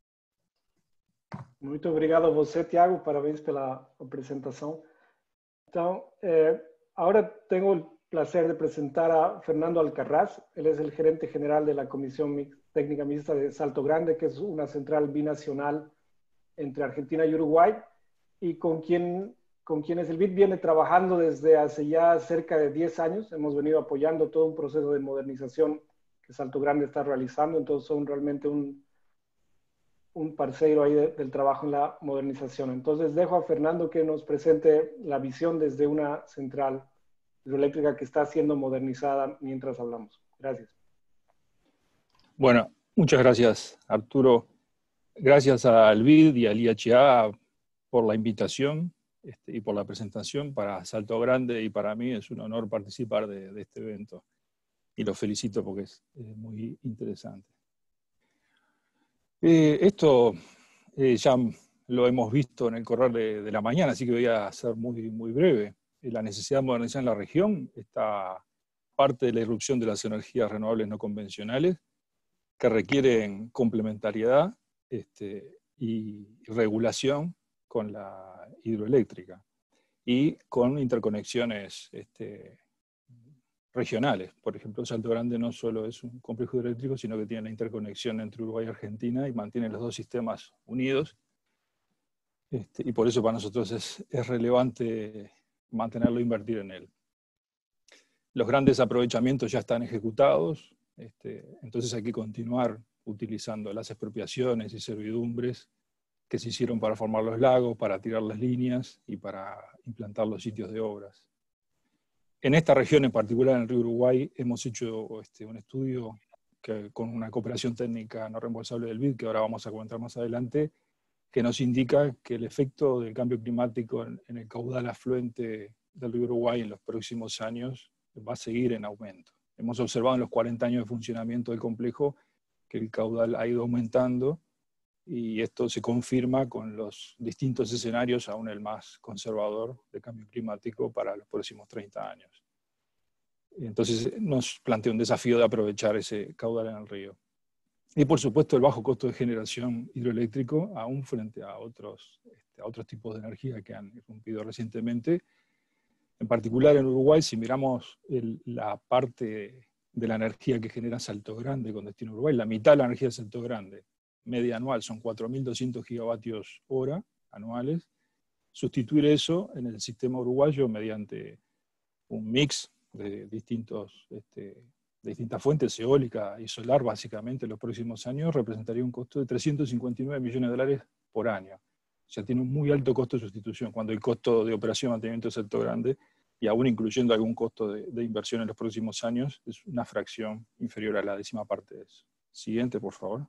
A: Muito obrigado a você, Tiago. Parabéns pela apresentação. Então, agora tenho o placer de presentar a Fernando Alcarraz. Él es el gerente general de la Comisión Técnica Mixta de Salto Grande, que es una central binacional entre Argentina y Uruguay, y con quienes el BID viene trabajando desde hace ya cerca de 10 años. Hemos venido apoyando todo un proceso de modernización que Salto Grande está realizando, entonces son realmente un parceiro ahí del trabajo en la modernización. Entonces dejo a Fernando que nos presente la visión desde una central hidroeléctrica que está siendo modernizada mientras hablamos. Gracias.
F: Bueno, muchas gracias, Arturo. Gracias al BID y al IHA por la invitación y por la presentación para Salto Grande, y para mí es un honor participar de este evento. Y los felicito porque es muy interesante. Esto ya lo hemos visto en el correr de la mañana, así que voy a ser muy breve. La necesidad de modernizar en la región está parte de la irrupción de las energías renovables no convencionales, que requieren complementariedad y regulación con la hidroeléctrica y con interconexiones regionales. Por ejemplo, Salto Grande no solo es un complejo hidroeléctrico, sino que tiene la interconexión entre Uruguay y Argentina y mantiene los dos sistemas unidos. Y por eso para nosotros es relevante mantenerlo e invertir en él. Los grandes aprovechamientos ya están ejecutados, entonces hay que continuar utilizando las expropiaciones y servidumbres que se hicieron para formar los lagos, para tirar las líneas y para implantar los sitios de obras. En esta región en particular, en el río Uruguay, hemos hecho un estudio con una cooperación técnica no reembolsable del BID, que ahora vamos a comentar más adelante, que nos indica que el efecto del cambio climático en el caudal afluente del río Uruguay en los próximos años va a seguir en aumento. Hemos observado en los 40 años de funcionamiento del complejo que el caudal ha ido aumentando, y esto se confirma con los distintos escenarios, aún el más conservador, de cambio climático para los próximos 30 años. Entonces nos plantea un desafío de aprovechar ese caudal en el río. Y por supuesto el bajo costo de generación hidroeléctrico, aún frente a otros tipos de energía que han irrumpido recientemente. En particular en Uruguay, si miramos la parte de la energía que genera Salto Grande con destino a Uruguay, la mitad de la energía de Salto Grande, media anual, son 4.200 gigavatios hora anuales. Sustituir eso en el sistema uruguayo mediante un mix de distintas fuentes, eólica y solar, básicamente, en los próximos años, representaría un costo de 359 millones de dólares por año. O sea, tiene un muy alto costo de sustitución, cuando el costo de operación y mantenimiento de Salto Grande, y aún incluyendo algún costo de inversión en los próximos años, es una fracción inferior a la décima parte de eso. Siguiente, por favor.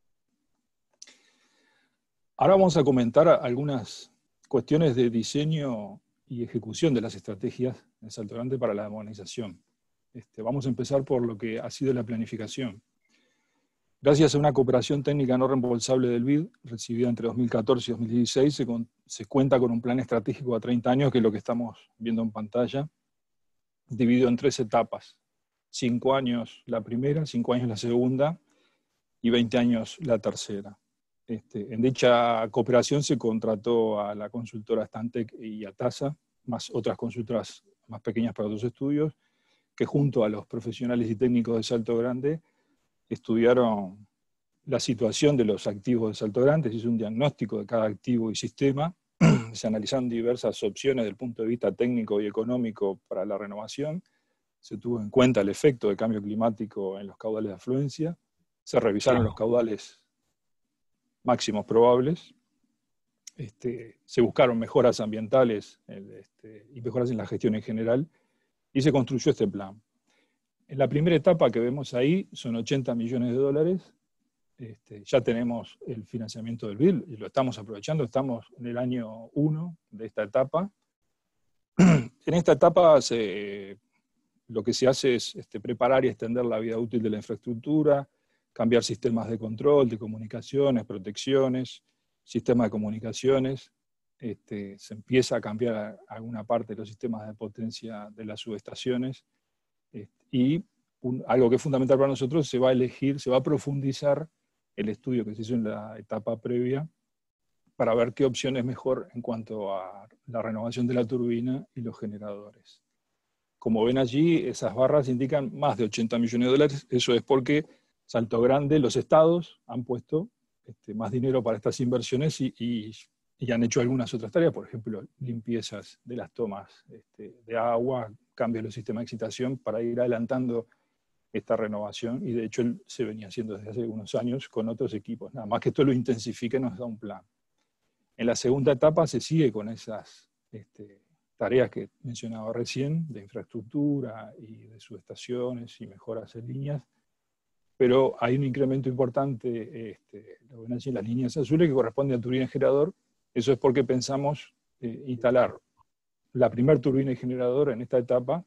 F: Ahora vamos a comentar algunas cuestiones de diseño y ejecución de las estrategias en Salto Grande para la modernización. Vamos a empezar por lo que ha sido la planificación. Gracias a una cooperación técnica no reembolsable del BID, recibida entre 2014 y 2016, se cuenta con un plan estratégico a 30 años, que es lo que estamos viendo en pantalla, dividido en 3 etapas. 5 años la primera, 5 años la segunda y 20 años la tercera. En dicha cooperación se contrató a la consultora Stantec y a TASA, más otras consultoras más pequeñas para otros estudios, que junto a los profesionales y técnicos de Salto Grande estudiaron la situación de los activos de Salto Grande, se hizo un diagnóstico de cada activo y sistema, se analizaron diversas opciones desde el punto de vista técnico y económico para la renovación, se tuvo en cuenta el efecto del cambio climático en los caudales de afluencia, se revisaron los caudales máximos probables, se buscaron mejoras ambientales y mejoras en la gestión en general, y se construyó este plan. En la primera etapa que vemos ahí son 80 millones de dólares, ya tenemos el financiamiento del BID y lo estamos aprovechando, estamos en el año 1 de esta etapa. En esta etapa lo que se hace es preparar y extender la vida útil de la infraestructura, cambiar sistemas de control, de comunicaciones, protecciones, sistemas de comunicaciones, se empieza a cambiar alguna parte de los sistemas de potencia de las subestaciones, y algo que es fundamental para nosotros, se va a profundizar el estudio que se hizo en la etapa previa para ver qué opción es mejor en cuanto a la renovación de la turbina y los generadores. Como ven allí, esas barras indican más de 80 millones de dólares, eso es porque Salto Grande, los estados han puesto más dinero para estas inversiones y han hecho algunas otras tareas, por ejemplo, limpiezas de las tomas de agua, cambios de los sistemas de excitación para ir adelantando esta renovación, y de hecho se venía haciendo desde hace unos años con otros equipos. Nada más que esto lo intensifica y nos da un plan. En la segunda etapa se sigue con esas tareas que mencionaba recién, de infraestructura y de subestaciones y mejoras en líneas, pero hay un incremento importante, lo ven allí en las líneas azules, que corresponde a turbina y generador. Eso es porque pensamos instalar la primera turbina y generador en esta etapa,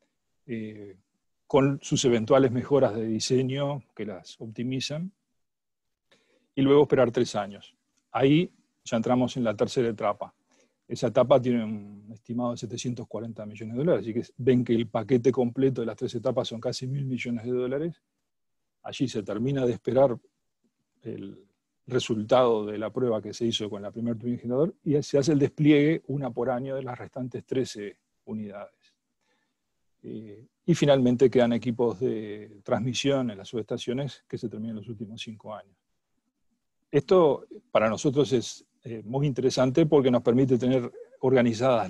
F: con sus eventuales mejoras de diseño que las optimizan, y luego esperar 3 años. Ahí ya entramos en la tercera etapa. Esa etapa tiene un estimado de 740 millones de dólares, así que ven que el paquete completo de las 3 etapas son casi 1.000 millones de dólares. Allí se termina de esperar el resultado de la prueba que se hizo con la primera turbina y generador, y se hace el despliegue una por año de las restantes 13 unidades. Y finalmente quedan equipos de transmisión en las subestaciones que se terminan en los últimos 5 años. Esto para nosotros es muy interesante porque nos permite tener organizadas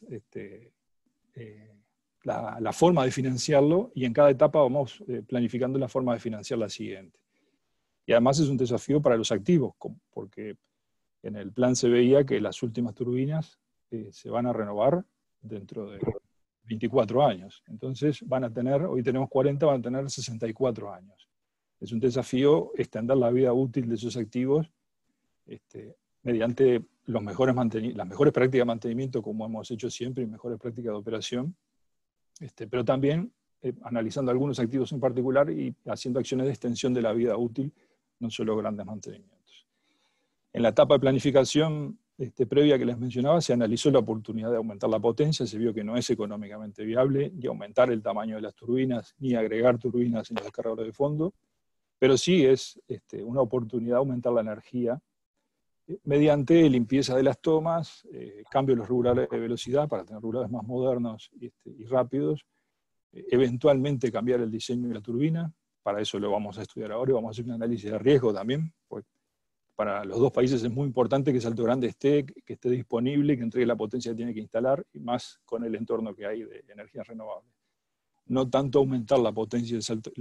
F: la forma de financiarlo, y en cada etapa vamos planificando la forma de financiar la siguiente. Y además es un desafío para los activos, porque en el plan se veía que las últimas turbinas se van a renovar dentro de 24 años. Entonces van a tener, hoy tenemos 40, van a tener 64 años. Es un desafío extender la vida útil de esos activos mediante las mejores prácticas de mantenimiento, como hemos hecho siempre, y mejores prácticas de operación, pero también analizando algunos activos en particular y haciendo acciones de extensión de la vida útil, no solo grandes mantenimientos. En la etapa de planificación previa que les mencionaba, se analizó la oportunidad de aumentar la potencia, se vio que no es económicamente viable ni aumentar el tamaño de las turbinas, ni agregar turbinas en los descargadores de fondo, pero sí es una oportunidad de aumentar la energía mediante limpieza de las tomas, cambio de los reguladores de velocidad para tener reguladores más modernos y rápidos, eventualmente cambiar el diseño de la turbina. Para eso lo vamos a estudiar ahora, y vamos a hacer un análisis de riesgo también, porque para los dos países es muy importante que Salto Grande que esté disponible, que entregue la potencia que tiene que instalar, y más con el entorno que hay de energías renovables. No tanto aumentar la potencia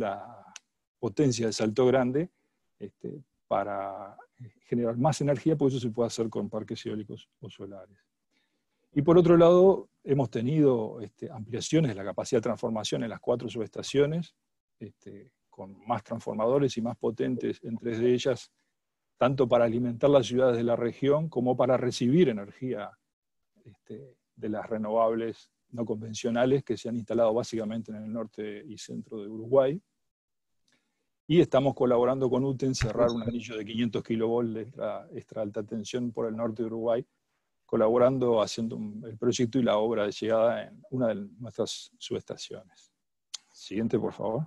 F: de Salto Grande para generar más energía, porque eso se puede hacer con parques eólicos o solares. Y por otro lado, hemos tenido ampliaciones de la capacidad de transformación en las 4 subestaciones, con más transformadores y más potentes en 3 de ellas, tanto para alimentar las ciudades de la región como para recibir energía de las renovables no convencionales que se han instalado básicamente en el norte y centro de Uruguay. Y estamos colaborando con UTE en cerrar un anillo de 500 kilovolts de extra alta tensión por el norte de Uruguay, colaborando, haciendo el proyecto y la obra de llegada en una de nuestras subestaciones. Siguiente, por favor.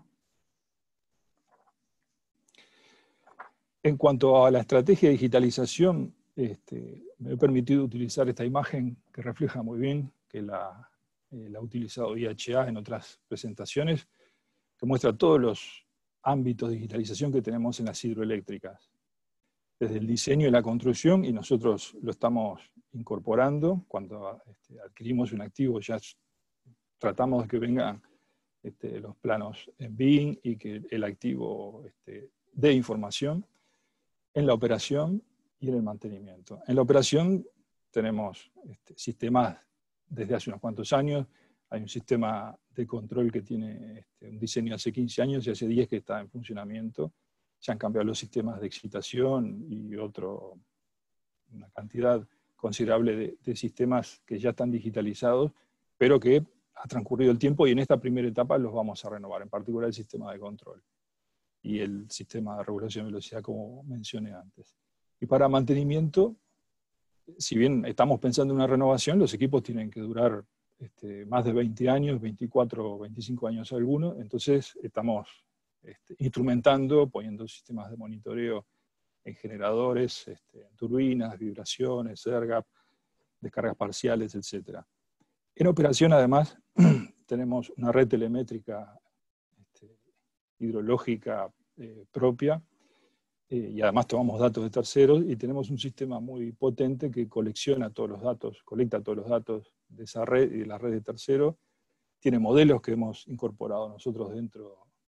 F: En cuanto a la estrategia de digitalización, me he permitido utilizar esta imagen que refleja muy bien, que la ha utilizado IHA en otras presentaciones, que muestra todos los ámbitos de digitalización que tenemos en las hidroeléctricas. Desde el diseño y la construcción, y nosotros lo estamos incorporando. Cuando adquirimos un activo ya tratamos de que vengan los planos en BIM y que el activo dé información. En la operación y en el mantenimiento. En la operación tenemos sistemas desde hace unos cuantos años. Hay un sistema de control que tiene un diseño hace 15 años y hace 10 que está en funcionamiento. Se han cambiado los sistemas de excitación y una cantidad considerable de sistemas que ya están digitalizados, pero que ha transcurrido el tiempo y en esta primera etapa los vamos a renovar, en particular el sistema de control y el sistema de regulación de velocidad, como mencioné antes. Y para mantenimiento, si bien estamos pensando en una renovación, los equipos tienen que durar más de 20 años, 24 o 25 años algunos, entonces estamos instrumentando, poniendo sistemas de monitoreo en generadores, en turbinas, vibraciones, ERGAP, descargas parciales, etc. En operación, además, tenemos una red telemétrica hidrológica propia, y además tomamos datos de terceros, y tenemos un sistema muy potente que colecciona todos los datos, colecta todos los datos de esa red y de la red de terceros. Tiene modelos que hemos incorporado nosotros dentro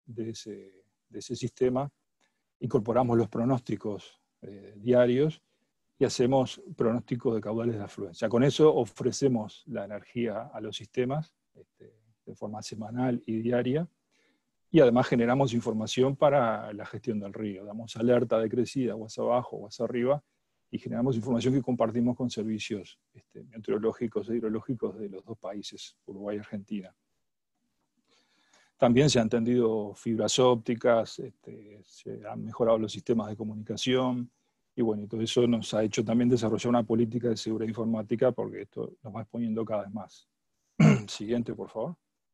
F: de ese sistema, incorporamos los pronósticos diarios y hacemos pronósticos de caudales de afluencia. Con eso ofrecemos la energía a los sistemas de forma semanal y diaria, y además generamos información para la gestión del río. Damos alerta de crecida, aguas abajo, aguas arriba, y generamos información que compartimos con servicios meteorológicos e hidrológicos de los dos países, Uruguay y Argentina. También se han tendido fibras ópticas, se han mejorado los sistemas de comunicación, y bueno, y todo eso nos ha hecho también desarrollar una política de seguridad informática, porque esto nos va exponiendo cada vez más. Siguiente, por favor.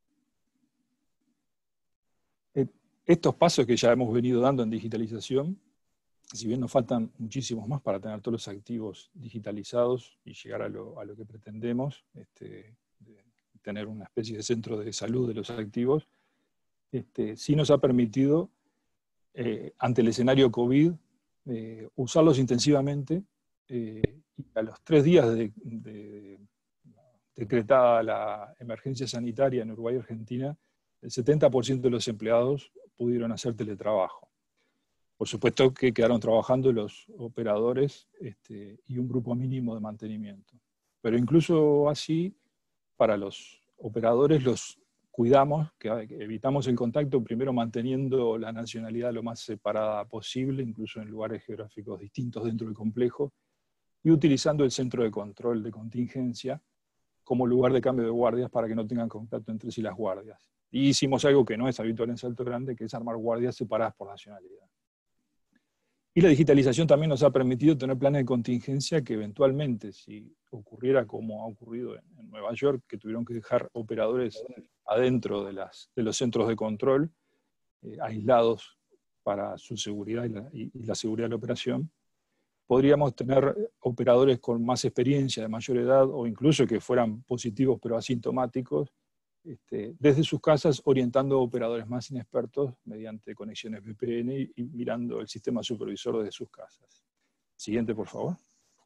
F: Estos pasos que ya hemos venido dando en digitalización, si bien nos faltan muchísimos más para tener todos los activos digitalizados y llegar a lo que pretendemos, tener una especie de centro de salud de los activos, sí nos ha permitido, ante el escenario COVID, usarlos intensivamente, y a los 3 días de decretada la emergencia sanitaria en Uruguay y Argentina, el 70% de los empleados pudieron hacer teletrabajo. Por supuesto que quedaron trabajando los operadores y un grupo mínimo de mantenimiento. Pero incluso así, para los operadores los cuidamos, que evitamos el contacto, primero manteniendo la nacionalidad lo más separada posible, incluso en lugares geográficos distintos dentro del complejo, y utilizando el centro de control de contingencia como lugar de cambio de guardias para que no tengan contacto entre sí las guardias. Y hicimos algo que no es habitual en Salto Grande, que es armar guardias separadas por nacionalidad. Y la digitalización también nos ha permitido tener planes de contingencia que eventualmente, si ocurriera como ha ocurrido en Nueva York, que tuvieron que dejar operadores adentro de los centros de control, aislados para su seguridad y la seguridad de la operación, podríamos tener operadores con más experiencia, de mayor edad, o incluso que fueran positivos pero asintomáticos, desde sus casas orientando a operadores más inexpertos mediante conexiones VPN y mirando el sistema supervisor desde sus casas. Siguiente, por favor.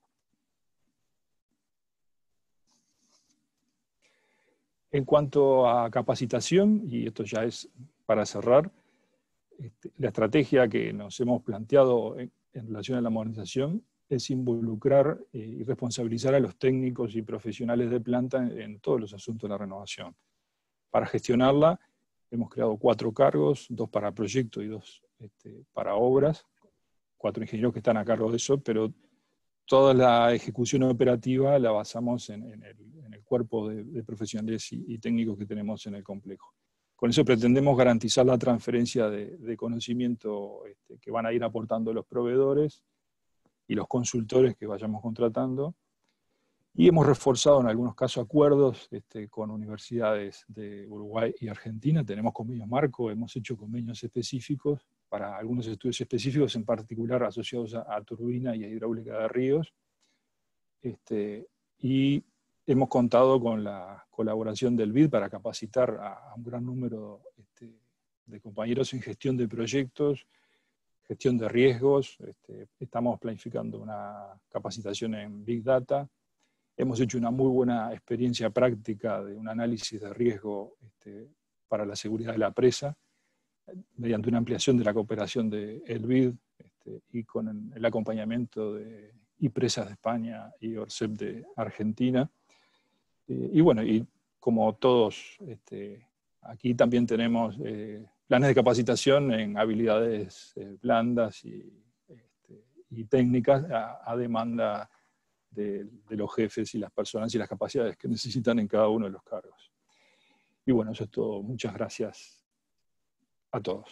F: En cuanto a capacitación, y esto ya es para cerrar, la estrategia que nos hemos planteado en relación a la modernización es involucrar y responsabilizar a los técnicos y profesionales de planta en todos los asuntos de la renovación. Para gestionarla hemos creado 4 cargos, 2 para proyecto y 2 para obras, 4 ingenieros que están a cargo de eso, pero toda la ejecución operativa la basamos en el cuerpo de profesionales y técnicos que tenemos en el complejo. Con eso pretendemos garantizar la transferencia de conocimiento que van a ir aportando los proveedores y los consultores que vayamos contratando. Y hemos reforzado en algunos casos acuerdos con universidades de Uruguay y Argentina. Tenemos convenios marco, hemos hecho convenios específicos para algunos estudios específicos, en particular asociados a turbina y a hidráulica de ríos. Y hemos contado con la colaboración del BID para capacitar a un gran número de compañeros en gestión de proyectos, gestión de riesgos. Estamos planificando una capacitación en Big Data. Hemos hecho una muy buena experiencia práctica de un análisis de riesgo para la seguridad de la presa, mediante una ampliación de la cooperación de ELBID y con el acompañamiento de IPRESAS de España y ORCEP de Argentina. Y bueno, y como todos, aquí también tenemos planes de capacitación en habilidades blandas y técnicas a demanda de los jefes y las personas y las capacidades que necesitan en cada uno de los cargos. Y bueno, eso es todo. Muchas gracias a todos.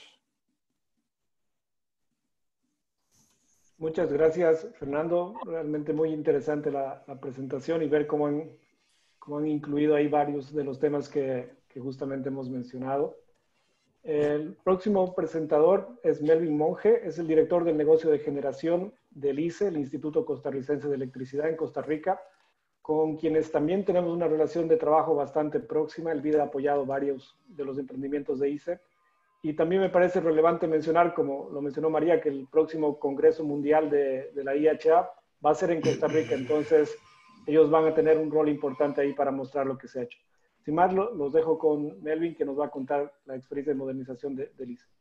A: Muchas gracias, Fernando. Realmente muy interesante la presentación y ver cómo han incluido ahí varios de los temas que justamente hemos mencionado. El próximo presentador es Melvin Monge, es el director del negocio de generación del ICE, el Instituto Costarricense de Electricidad en Costa Rica, con quienes también tenemos una relación de trabajo bastante próxima. El BID ha apoyado varios de los emprendimientos de ICE. Y también me parece relevante mencionar, como lo mencionó María, que el próximo Congreso Mundial de la IHA va a ser en Costa Rica. Entonces, ellos van a tener un rol importante ahí para mostrar lo que se ha hecho. Sin más, los dejo con Melvin, que nos va a contar la experiencia de modernización del ICE.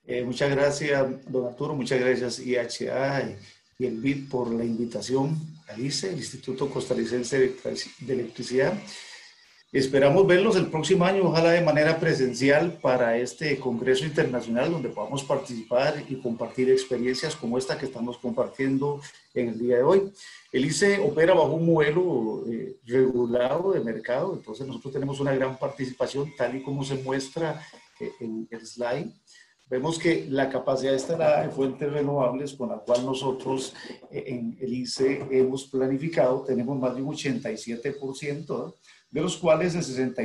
G: Muchas gracias, don Arturo, muchas gracias IHA y el BID por la invitación al ICE, el Instituto Costarricense de Electricidad. Esperamos verlos el próximo año, ojalá de manera presencial, para este congreso internacional donde podamos participar y compartir experiencias como esta que estamos compartiendo en el día de hoy. El ICE opera bajo un modelo regulado de mercado, entonces nosotros tenemos una gran participación tal y como se muestra en el slide. Vemos que la capacidad instalada de fuentes renovables con la cual nosotros en el ICE hemos planificado, tenemos más de un 87%, de los cuales el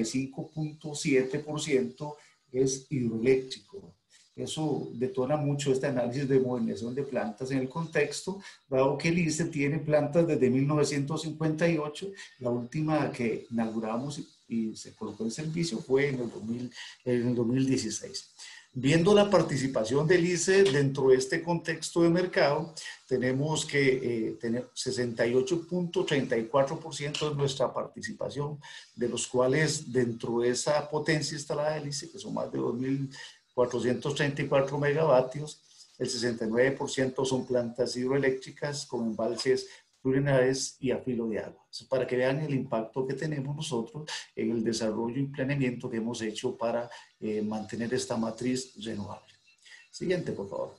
G: 65.7% es hidroeléctrico. Eso detona mucho este análisis de modernización de plantas en el contexto, dado que el ICE tiene plantas desde 1958, la última que inauguramos y se colocó en servicio fue en el 2016. Viendo la participación del ICE dentro de este contexto de mercado, tenemos que tener 68.34% de nuestra participación, de los cuales dentro de esa potencia instalada del ICE, que son más de 2.434 megavatios, el 69% son plantas hidroeléctricas con embalses plurianuales y a filo de agua. Eso para que vean el impacto que tenemos nosotros en el desarrollo y planeamiento que hemos hecho para mantener esta matriz renovable. Siguiente, por favor.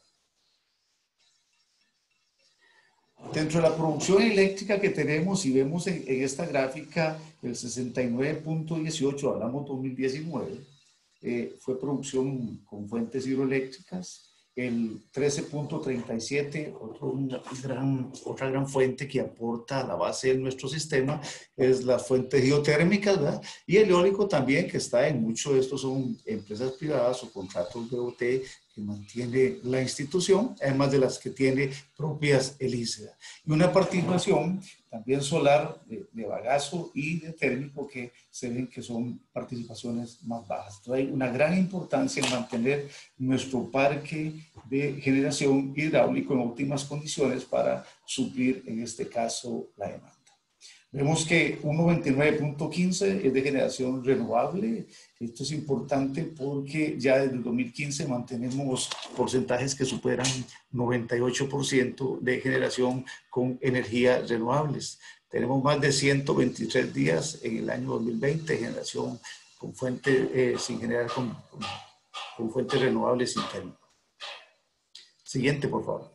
G: Dentro de la producción eléctrica que tenemos, si vemos en esta gráfica, el 69.18, hablamos 2019, fue producción con fuentes hidroeléctricas. El 13.37, otra gran fuente que aporta a la base de nuestro sistema es las fuentes geotérmicas, ¿verdad? Y el eólico también, que está en muchos de estos son empresas privadas o contratos BOT que mantiene la institución, además de las que tiene propias el ICE. Y una participación también solar de bagazo y de térmico que se ven que son participaciones más bajas. Entonces hay una gran importancia en mantener nuestro parque de generación hidráulico en óptimas condiciones para suplir en este caso la demanda. Vemos que un 99.15 es de generación renovable. Esto es importante porque ya desde el 2015 mantenemos porcentajes que superan 98% de generación con energías renovables. Tenemos más de 123 días en el año 2020 de generación con fuentes, sin generar con fuentes renovables sin térmico. Siguiente, por favor.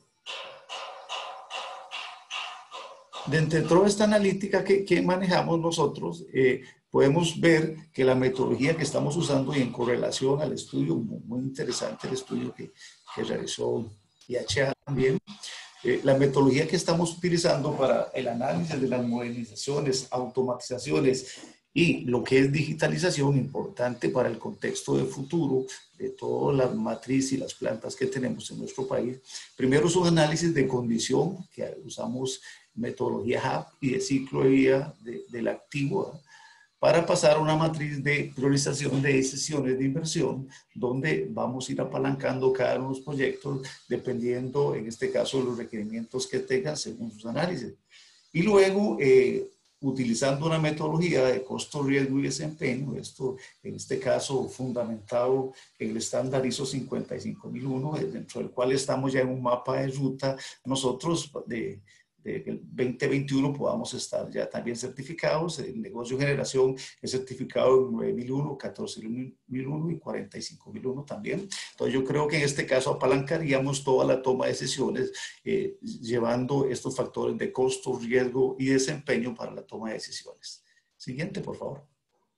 G: Dentro de toda esta analítica que manejamos nosotros, podemos ver que la metodología que estamos usando y en correlación al estudio, muy interesante el estudio que realizó IHA también, la metodología que estamos utilizando para el análisis de las modernizaciones, automatizaciones y lo que es digitalización, importante para el contexto de futuro de toda la matriz y las plantas que tenemos en nuestro país. Primero es un análisis de condición, que usamos metodología HAP y de ciclo de vida del activo, ¿eh? Para pasar a una matriz de priorización de decisiones de inversión, donde vamos a ir apalancando cada uno de los proyectos dependiendo, en este caso, de los requerimientos que tengan según sus análisis. Y luego, utilizando una metodología de costo, riesgo y desempeño, esto en este caso fundamentado en el estándar ISO 55001, dentro del cual estamos ya en un mapa de ruta, nosotros de el 2021 podamos estar ya también certificados. El negocio de generación es certificado en 9001, 14001 y 45001 también. Entonces yo creo que en este caso apalancaríamos toda la toma de decisiones llevando estos factores de costo, riesgo y desempeño para la toma de decisiones. Siguiente, por favor.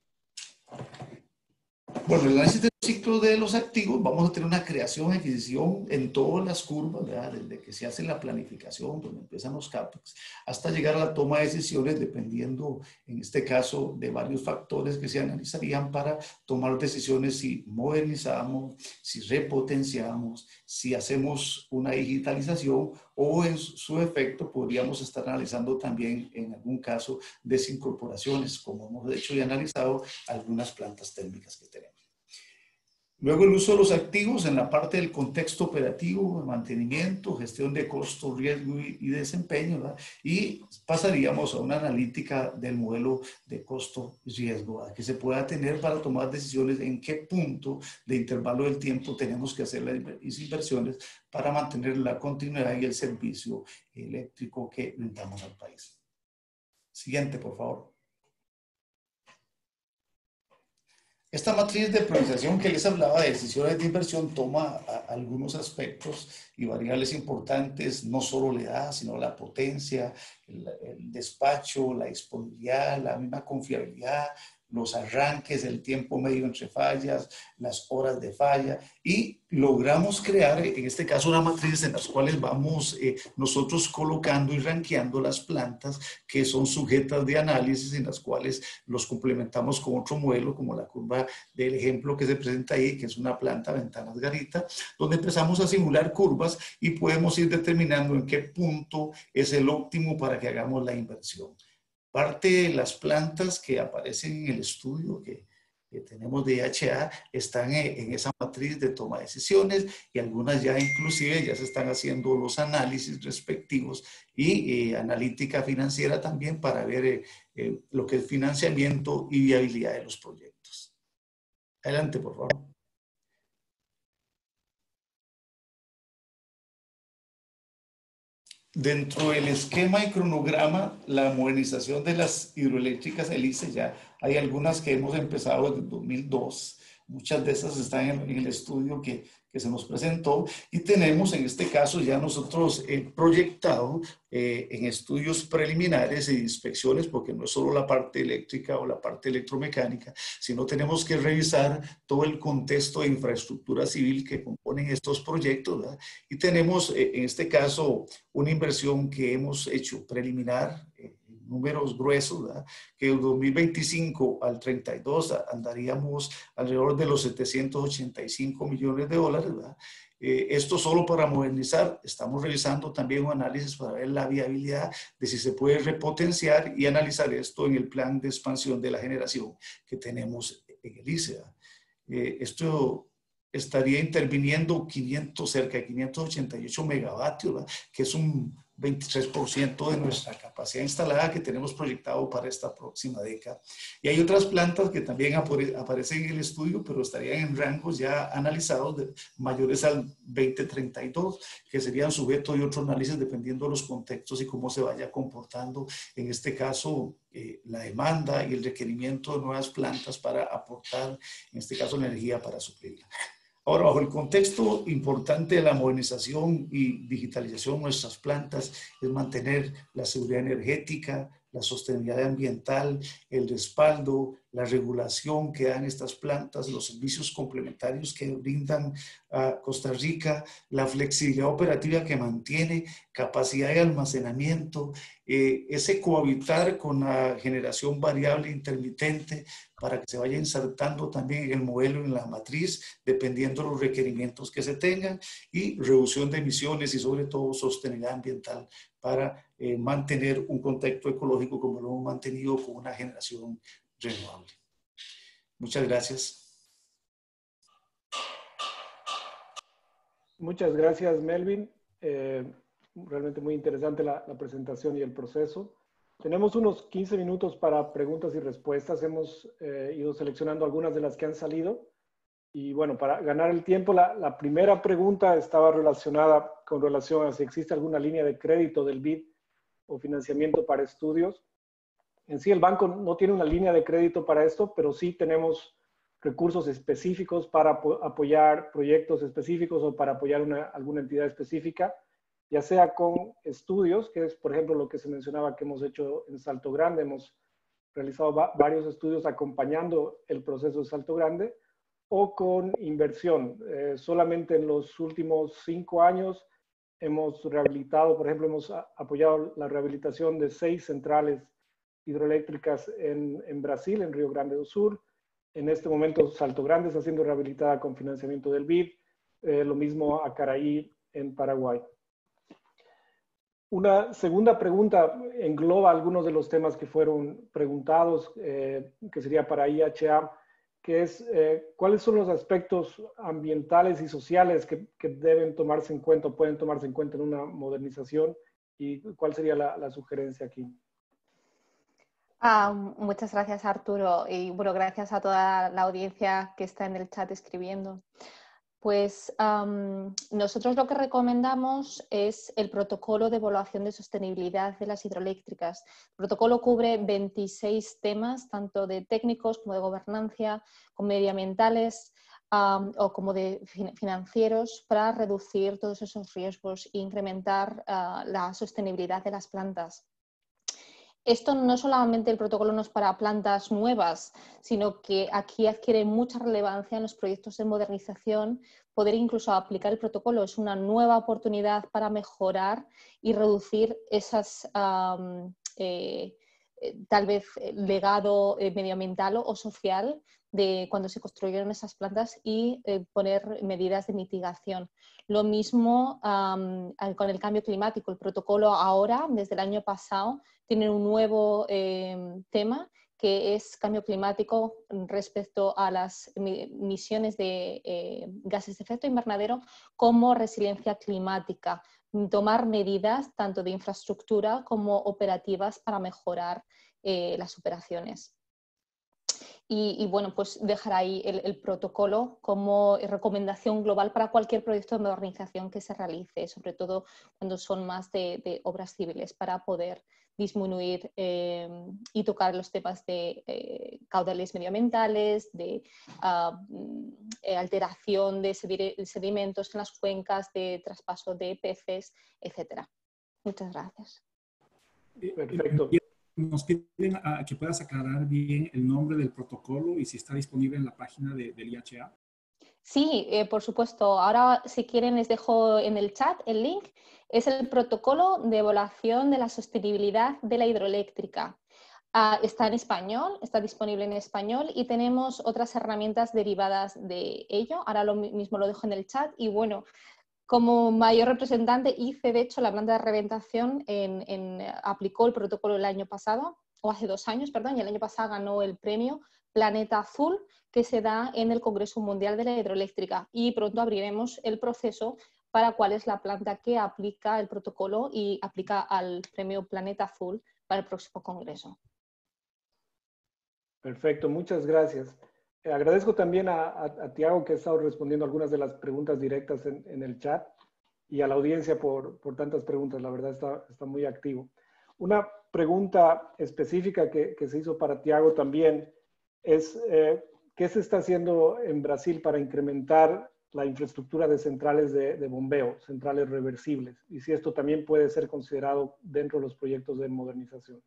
G: Bueno, el análisis del ciclo de los activos, vamos a tener una creación y adquisición en todas las curvas, ¿verdad? Desde que se hace la planificación, donde empiezan los CAPEX, hasta llegar a la toma de decisiones, dependiendo, en este caso, de varios factores que se analizarían para tomar decisiones si modernizamos, si repotenciamos, si hacemos una digitalización o en su efecto podríamos estar analizando también, en algún caso, desincorporaciones, como hemos hecho y analizado algunas plantas térmicas que tenemos. Luego el uso de los activos en la parte del contexto operativo, mantenimiento, gestión de costo, riesgo y desempeño, ¿verdad? Y pasaríamos a una analítica del modelo de costo-riesgo, que se pueda tener para tomar decisiones en qué punto de intervalo del tiempo tenemos que hacer las inversiones para mantener la continuidad y el servicio eléctrico que brindamos al país. Siguiente, por favor. Esta matriz de priorización que les hablaba de decisiones de inversión toma algunos aspectos y variables importantes, no solo la edad, sino la potencia, el despacho, la disponibilidad, la misma confiabilidad, los arranques, el tiempo medio entre fallas, las horas de falla, y logramos crear, en este caso, una matriz en las cuales vamos nosotros colocando y rankeando las plantas que son sujetas de análisis, en las cuales los complementamos con otro modelo, como la curva del ejemplo que se presenta ahí, que es una planta ventanas garita, donde empezamos a simular curvas y podemos ir determinando en qué punto es el óptimo para que hagamos la inversión. Parte de las plantas que aparecen en el estudio que tenemos de IHA están en esa matriz de toma de decisiones, y algunas ya inclusive ya se están haciendo los análisis respectivos y analítica financiera también para ver lo que es financiamiento y viabilidad de los proyectos. Adelante, por favor. Dentro del esquema y cronograma, la modernización de las hidroeléctricas hélice, ya hay algunas que hemos empezado desde 2002. Muchas de esas están en el estudio que se nos presentó, y tenemos en este caso ya nosotros proyectado en estudios preliminares y inspecciones, porque no es solo la parte eléctrica o la parte electromecánica, sino tenemos que revisar todo el contexto de infraestructura civil que componen estos proyectos, ¿verdad? Y tenemos en este caso una inversión que hemos hecho preliminar, números gruesos, ¿verdad? Que del 2025 al 32 andaríamos alrededor de los 785 millones de dólares, ¿verdad? Esto solo para modernizar. Estamos revisando también un análisis para ver la viabilidad de si se puede repotenciar y analizar esto en el plan de expansión de la generación que tenemos en el ICE. Esto estaría interviniendo cerca de 588 megavatios, ¿verdad? Que es un 23% de nuestra capacidad instalada que tenemos proyectado para esta próxima década. Y hay otras plantas que también aparecen en el estudio, pero estarían en rangos ya analizados mayores al 2032, que serían sujetos de otro análisis dependiendo de los contextos y cómo se vaya comportando, en este caso, la demanda y el requerimiento de nuevas plantas para aportar, en este caso, energía para suplirla. Ahora, bajo el contexto importante de la modernización y digitalización de nuestras plantas, es mantener la seguridad energética, la sostenibilidad ambiental, el respaldo, la regulación que dan estas plantas, los servicios complementarios que brindan a Costa Rica, la flexibilidad operativa que mantiene, capacidad de almacenamiento, ese cohabitar con la generación variable intermitente para que se vaya insertando también en el modelo, en la matriz, dependiendo de los requerimientos que se tengan, y reducción de emisiones y sobre todo sostenibilidad ambiental para mantener un contexto ecológico como lo hemos mantenido con una generación renovable. Muchas gracias.
A: Muchas gracias, Melvin. Realmente muy interesante la presentación y el proceso. Tenemos unos 15 minutos para preguntas y respuestas. Hemos ido seleccionando algunas de las que han salido. Y bueno, para ganar el tiempo, la primera pregunta estaba relacionada con relación a si existe alguna línea de crédito del BID o financiamiento para estudios. En sí, el banco no tiene una línea de crédito para esto, pero sí tenemos recursos específicos para apoyar proyectos específicos o para apoyar alguna entidad específica, ya sea con estudios, que es, por ejemplo, lo que se mencionaba que hemos hecho en Salto Grande. Hemos realizado varios estudios acompañando el proceso de Salto Grande, o con inversión. Solamente en los últimos 5 años hemos rehabilitado, por ejemplo, hemos apoyado la rehabilitación de 6 centrales hidroeléctricas en Brasil, en Río Grande do Sur. En este momento Salto Grande está siendo rehabilitada con financiamiento del BID. Lo mismo Acaraí en Paraguay. Una segunda pregunta engloba algunos de los temas que fueron preguntados, que sería para IHA. que es cuáles son los aspectos ambientales y sociales que deben tomarse en cuenta o pueden tomarse en cuenta en una modernización, y cuál sería la sugerencia aquí.
D: Muchas gracias, Arturo, y bueno, gracias a toda la audiencia que está en el chat escribiendo. Pues nosotros lo que recomendamos es el protocolo de evaluación de sostenibilidad de las hidroeléctricas. El protocolo cubre 26 temas, tanto de técnicos como de gobernanza, como medioambientales o como de financieros, para reducir todos esos riesgos e incrementar la sostenibilidad de las plantas. Esto no solamente el protocolo no es para plantas nuevas, sino que aquí adquiere mucha relevancia en los proyectos de modernización. Poder incluso aplicar el protocolo es una nueva oportunidad para mejorar y reducir esas tal vez legado medioambiental o social de cuando se construyeron esas plantas y poner medidas de mitigación. Lo mismo con el cambio climático. El protocolo ahora, desde el año pasado, tiene un nuevo tema, que es cambio climático respecto a las emisiones de gases de efecto invernadero como resiliencia climática. Tomar medidas tanto de infraestructura como operativas para mejorar las operaciones. Y bueno, pues dejar ahí el protocolo como recomendación global para cualquier proyecto de modernización que se realice, sobre todo cuando son más de obras civiles, para poder disminuir y tocar los temas de caudales medioambientales, de alteración de sedimentos en las cuencas, de traspaso de peces, etc. Muchas gracias.
A: Perfecto.
H: Nos piden que puedas aclarar bien el nombre del protocolo y si está disponible en la página del IHA.
D: Sí, por supuesto. Ahora, si quieren, les dejo en el chat el link. Es el protocolo de evaluación de la sostenibilidad de la hidroeléctrica. Está en español, está disponible en español, y tenemos otras herramientas derivadas de ello. Ahora mismo lo dejo en el chat. Y bueno, como mayor representante, hice de hecho la planta de reventación, aplicó el protocolo el año pasado, o hace 2 años, perdón, y el año pasado ganó el premio Planeta Azul, que se da en el Congreso Mundial de la Hidroeléctrica, y pronto abriremos el proceso para cuál es la planta que aplica el protocolo y aplica al premio Planeta Azul para el próximo congreso.
A: Perfecto, muchas gracias. Agradezco también a Tiago, que ha estado respondiendo algunas de las preguntas directas en el chat, y a la audiencia por tantas preguntas. La verdad está muy activo. Una pregunta específica que se hizo para Tiago también es ¿qué se está haciendo en Brasil para incrementar la infraestructura de centrales de bombeo, centrales reversibles? Y si esto también puede ser considerado dentro de los proyectos de modernización.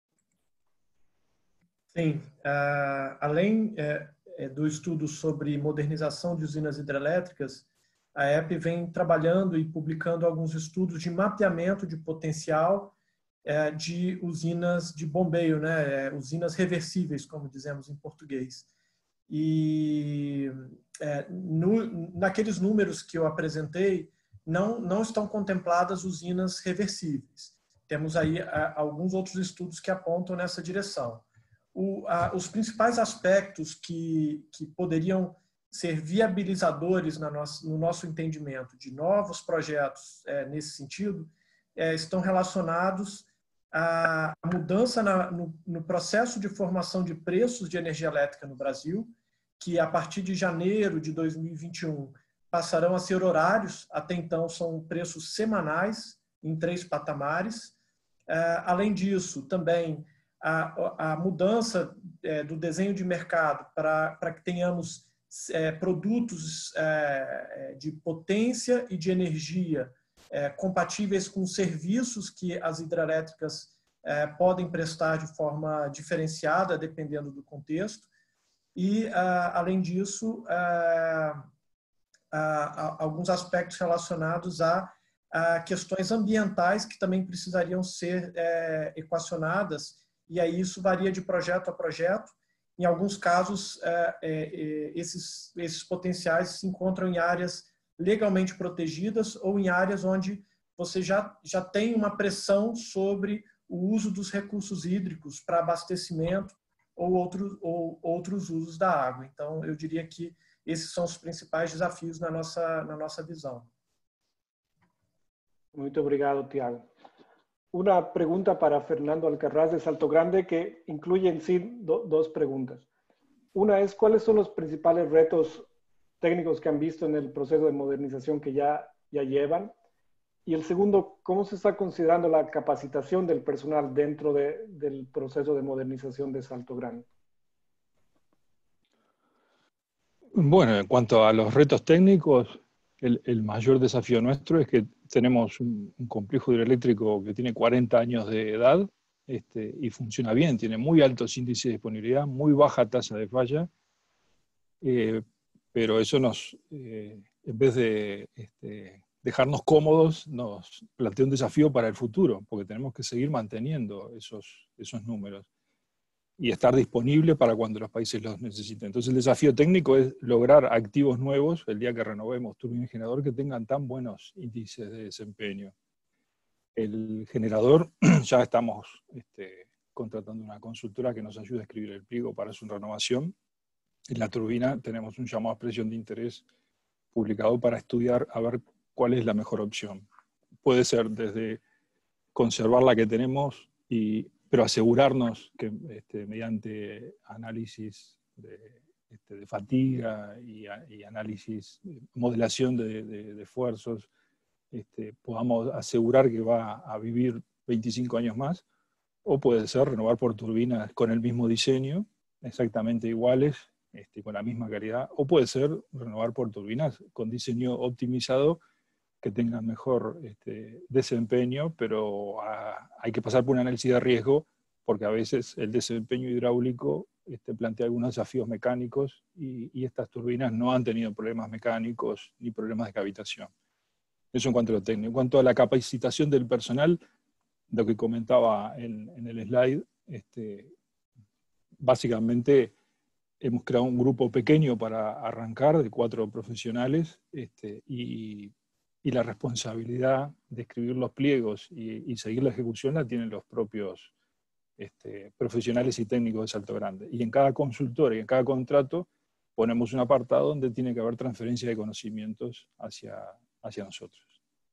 E: Sim, além do estudo sobre modernização de usinas hidrelétricas, a EP vem trabalhando e publicando alguns estudos de mapeamento de potencial de usinas de bombeio, né? Usinas reversíveis, como dizemos em português. E naqueles números que eu apresentei, não estão contempladas usinas reversíveis. Temos aí alguns outros estudos que apontam nessa direção. Os principais aspectos que poderiam ser viabilizadores no nosso entendimento de novos projetos nesse sentido estão relacionados à mudança no processo de formação de preços de energia elétrica no Brasil, que a partir de janeiro de 2021 passarão a ser horários. Até então são preços semanais em 3 patamares. Além disso, também a mudança do desenho de mercado para que tenhamos produtos de potência e de energia compatíveis com serviços que as hidrelétricas podem prestar de forma diferenciada, dependendo do contexto. E, além disso, alguns aspectos relacionados a questões ambientais que também precisariam ser equacionadas. E aí isso varia de projeto a projeto. Em alguns casos, esses potenciais se encontram em áreas legalmente protegidas ou em áreas onde você já tem uma pressão sobre o uso dos recursos hídricos para abastecimento ou outros usos da água. Então, eu diria que esses são os principais desafios na nossa visão.
A: Muito obrigado, Tiago. Una pregunta para Fernando Alcaraz de Salto Grande que incluye en sí dos preguntas. Una es, ¿cuáles son los principales retos técnicos que han visto en el proceso de modernización que ya llevan? Y el segundo, ¿cómo se está considerando la capacitación del personal dentro del proceso de modernización de Salto Grande?
F: Bueno, en cuanto a los retos técnicos, el mayor desafío nuestro es que tenemos un complejo hidroeléctrico que tiene 40 años de edad y funciona bien, tiene muy altos índices de disponibilidad, muy baja tasa de falla, pero eso en vez de dejarnos cómodos, nos plantea un desafío para el futuro, porque tenemos que seguir manteniendo esos números y estar disponible para cuando los países los necesiten. Entonces el desafío técnico es lograr activos nuevos, el día que renovemos turbina y generador, que tengan tan buenos índices de desempeño. El generador, ya estamos contratando una consultora que nos ayude a escribir el pliego para su renovación. En la turbina tenemos un llamado a expresión de interés publicado para estudiar a ver cuál es la mejor opción. Puede ser desde conservar la que tenemos pero asegurarnos que mediante análisis de fatiga y análisis, modelación de esfuerzos, podamos asegurar que va a vivir 25 años más, o puede ser renovar por turbinas con el mismo diseño, exactamente iguales, con la misma calidad, o puede ser renovar por turbinas con diseño optimizado que tengan mejor desempeño, pero hay que pasar por un análisis de riesgo, porque a veces el desempeño hidráulico plantea algunos desafíos mecánicos y estas turbinas no han tenido problemas mecánicos ni problemas de cavitación. Eso en cuanto a lo técnico. En cuanto a la capacitación del personal, lo que comentaba en el slide, básicamente hemos creado un grupo pequeño para arrancar de 4 profesionales y la responsabilidad de escribir los pliegos y seguir la ejecución la tienen los propios profesionales y técnicos de Salto Grande. Y en cada consultora y en cada contrato ponemos un apartado donde tiene que haber transferencia de conocimientos hacia nosotros.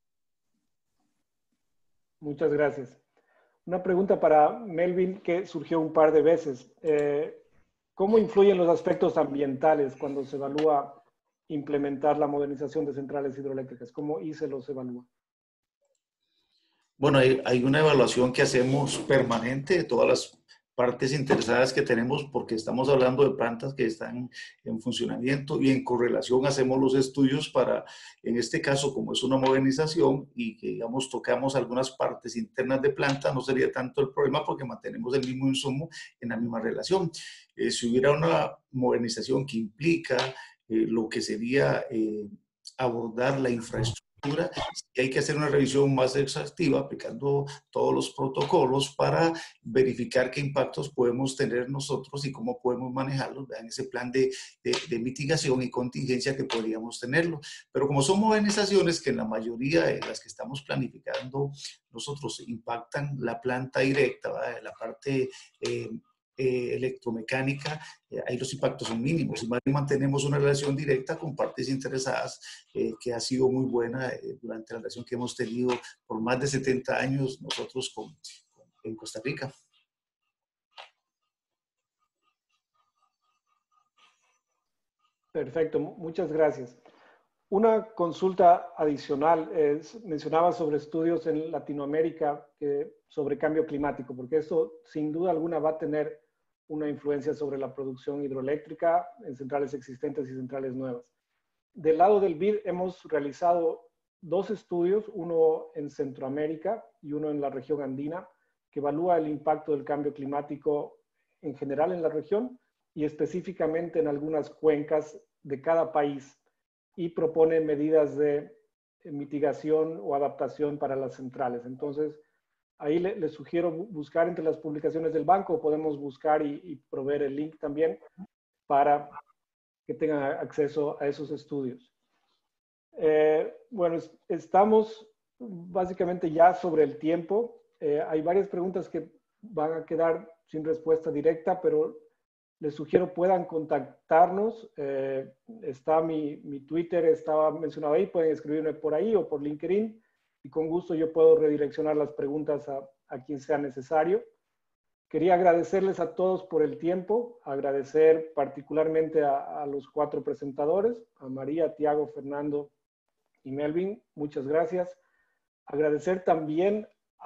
A: Muchas gracias. Una pregunta para Melvin que surgió un par de veces. ¿Cómo influyen los aspectos ambientales cuando se evalúa implementar la modernización de centrales hidroeléctricas? ¿Cómo ICE los evalúa?
G: Bueno, hay una evaluación que hacemos permanente de todas las partes interesadas que tenemos, porque estamos hablando de plantas que están en funcionamiento y en correlación hacemos los estudios para, en este caso, como es una modernización y que, digamos, tocamos algunas partes internas de planta, no sería tanto el problema porque mantenemos el mismo insumo en la misma relación. Si hubiera una modernización que implica lo que sería abordar la infraestructura, y hay que hacer una revisión más exhaustiva aplicando todos los protocolos para verificar qué impactos podemos tener nosotros y cómo podemos manejarlos. Vean ese plan de mitigación y contingencia que podríamos tenerlo. Pero como son modernizaciones que en la mayoría de las que estamos planificando nosotros impactan la planta directa, ¿verdad? La parte electromecánica, ahí los impactos son mínimos. Y más bien mantenemos una relación directa con partes interesadas que ha sido muy buena durante la relación que hemos tenido por más de 70 años nosotros en Costa Rica.
A: Perfecto, muchas gracias. Una consulta adicional, mencionaba sobre estudios en Latinoamérica sobre cambio climático, porque esto sin duda alguna va a tener una influencia sobre la producción hidroeléctrica en centrales existentes y centrales nuevas. Del lado del BID hemos realizado 2 estudios, uno en Centroamérica y uno en la región andina, que evalúa el impacto del cambio climático en general en la región y específicamente en algunas cuencas de cada país, y propone medidas de mitigación o adaptación para las centrales. Entonces, ahí les sugiero buscar entre las publicaciones del banco, podemos buscar y proveer el link también para que tengan acceso a esos estudios. Bueno, estamos básicamente ya sobre el tiempo. Hay varias preguntas que van a quedar sin respuesta directa, pero les sugiero puedan contactarnos. Está mi Twitter, estaba mencionado ahí, pueden escribirme por ahí o por LinkedIn y con gusto yo puedo redireccionar las preguntas a quien sea necesario. Quería agradecerles a todos por el tiempo, agradecer particularmente a los 4 presentadores, a María, Tiago, Fernando y Melvin, muchas gracias. Agradecer también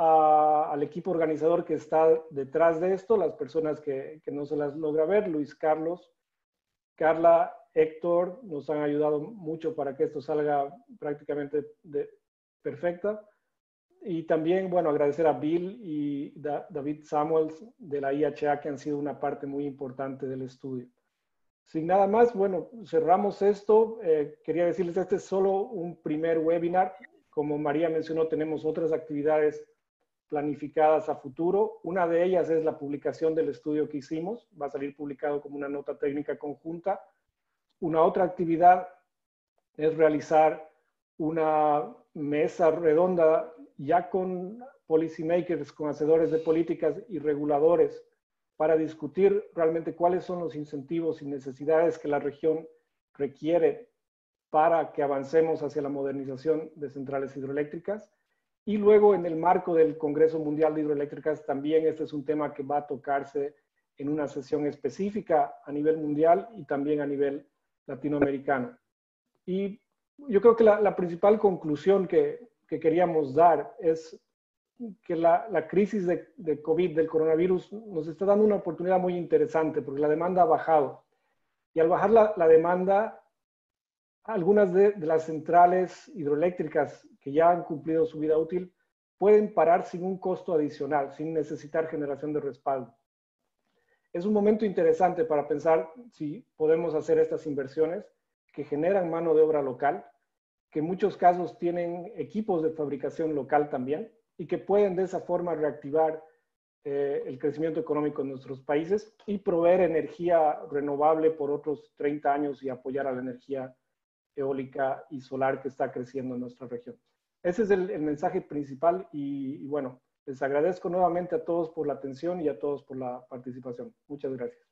A: al equipo organizador que está detrás de esto, las personas que no se las logra ver, Luis Carlos, Carla, Héctor, nos han ayudado mucho para que esto salga prácticamente perfecta. Y también, bueno, agradecer a Bill y David Samuels de la IHA que han sido una parte muy importante del estudio. Sin nada más, bueno, cerramos esto. Quería decirles, este es solo un primer webinar. Como María mencionó, tenemos otras actividades planificadas a futuro. Una de ellas es la publicación del estudio que hicimos. Va a salir publicado como una nota técnica conjunta. Una otra actividad es realizar una mesa redonda ya con policymakers, con hacedores de políticas y reguladores para discutir realmente cuáles son los incentivos y necesidades que la región requiere para que avancemos hacia la modernización de centrales hidroeléctricas. Y luego en el marco del Congreso Mundial de Hidroeléctricas también este es un tema que va a tocarse en una sesión específica a nivel mundial y también a nivel latinoamericano. Y yo creo que la principal conclusión que queríamos dar es que la crisis de COVID, del coronavirus, nos está dando una oportunidad muy interesante porque la demanda ha bajado. Y al bajar la demanda, algunas de las centrales hidroeléctricas que ya han cumplido su vida útil pueden parar sin un costo adicional, sin necesitar generación de respaldo. Es un momento interesante para pensar si podemos hacer estas inversiones que generan mano de obra local, que en muchos casos tienen equipos de fabricación local también y que pueden de esa forma reactivar el crecimiento económico en nuestros países y proveer energía renovable por otros 30 años y apoyar a la energía eólica y solar que está creciendo en nuestra región. Ese es el mensaje principal y bueno, les agradezco nuevamente a todos por la atención y a todos por la participación. Muchas gracias.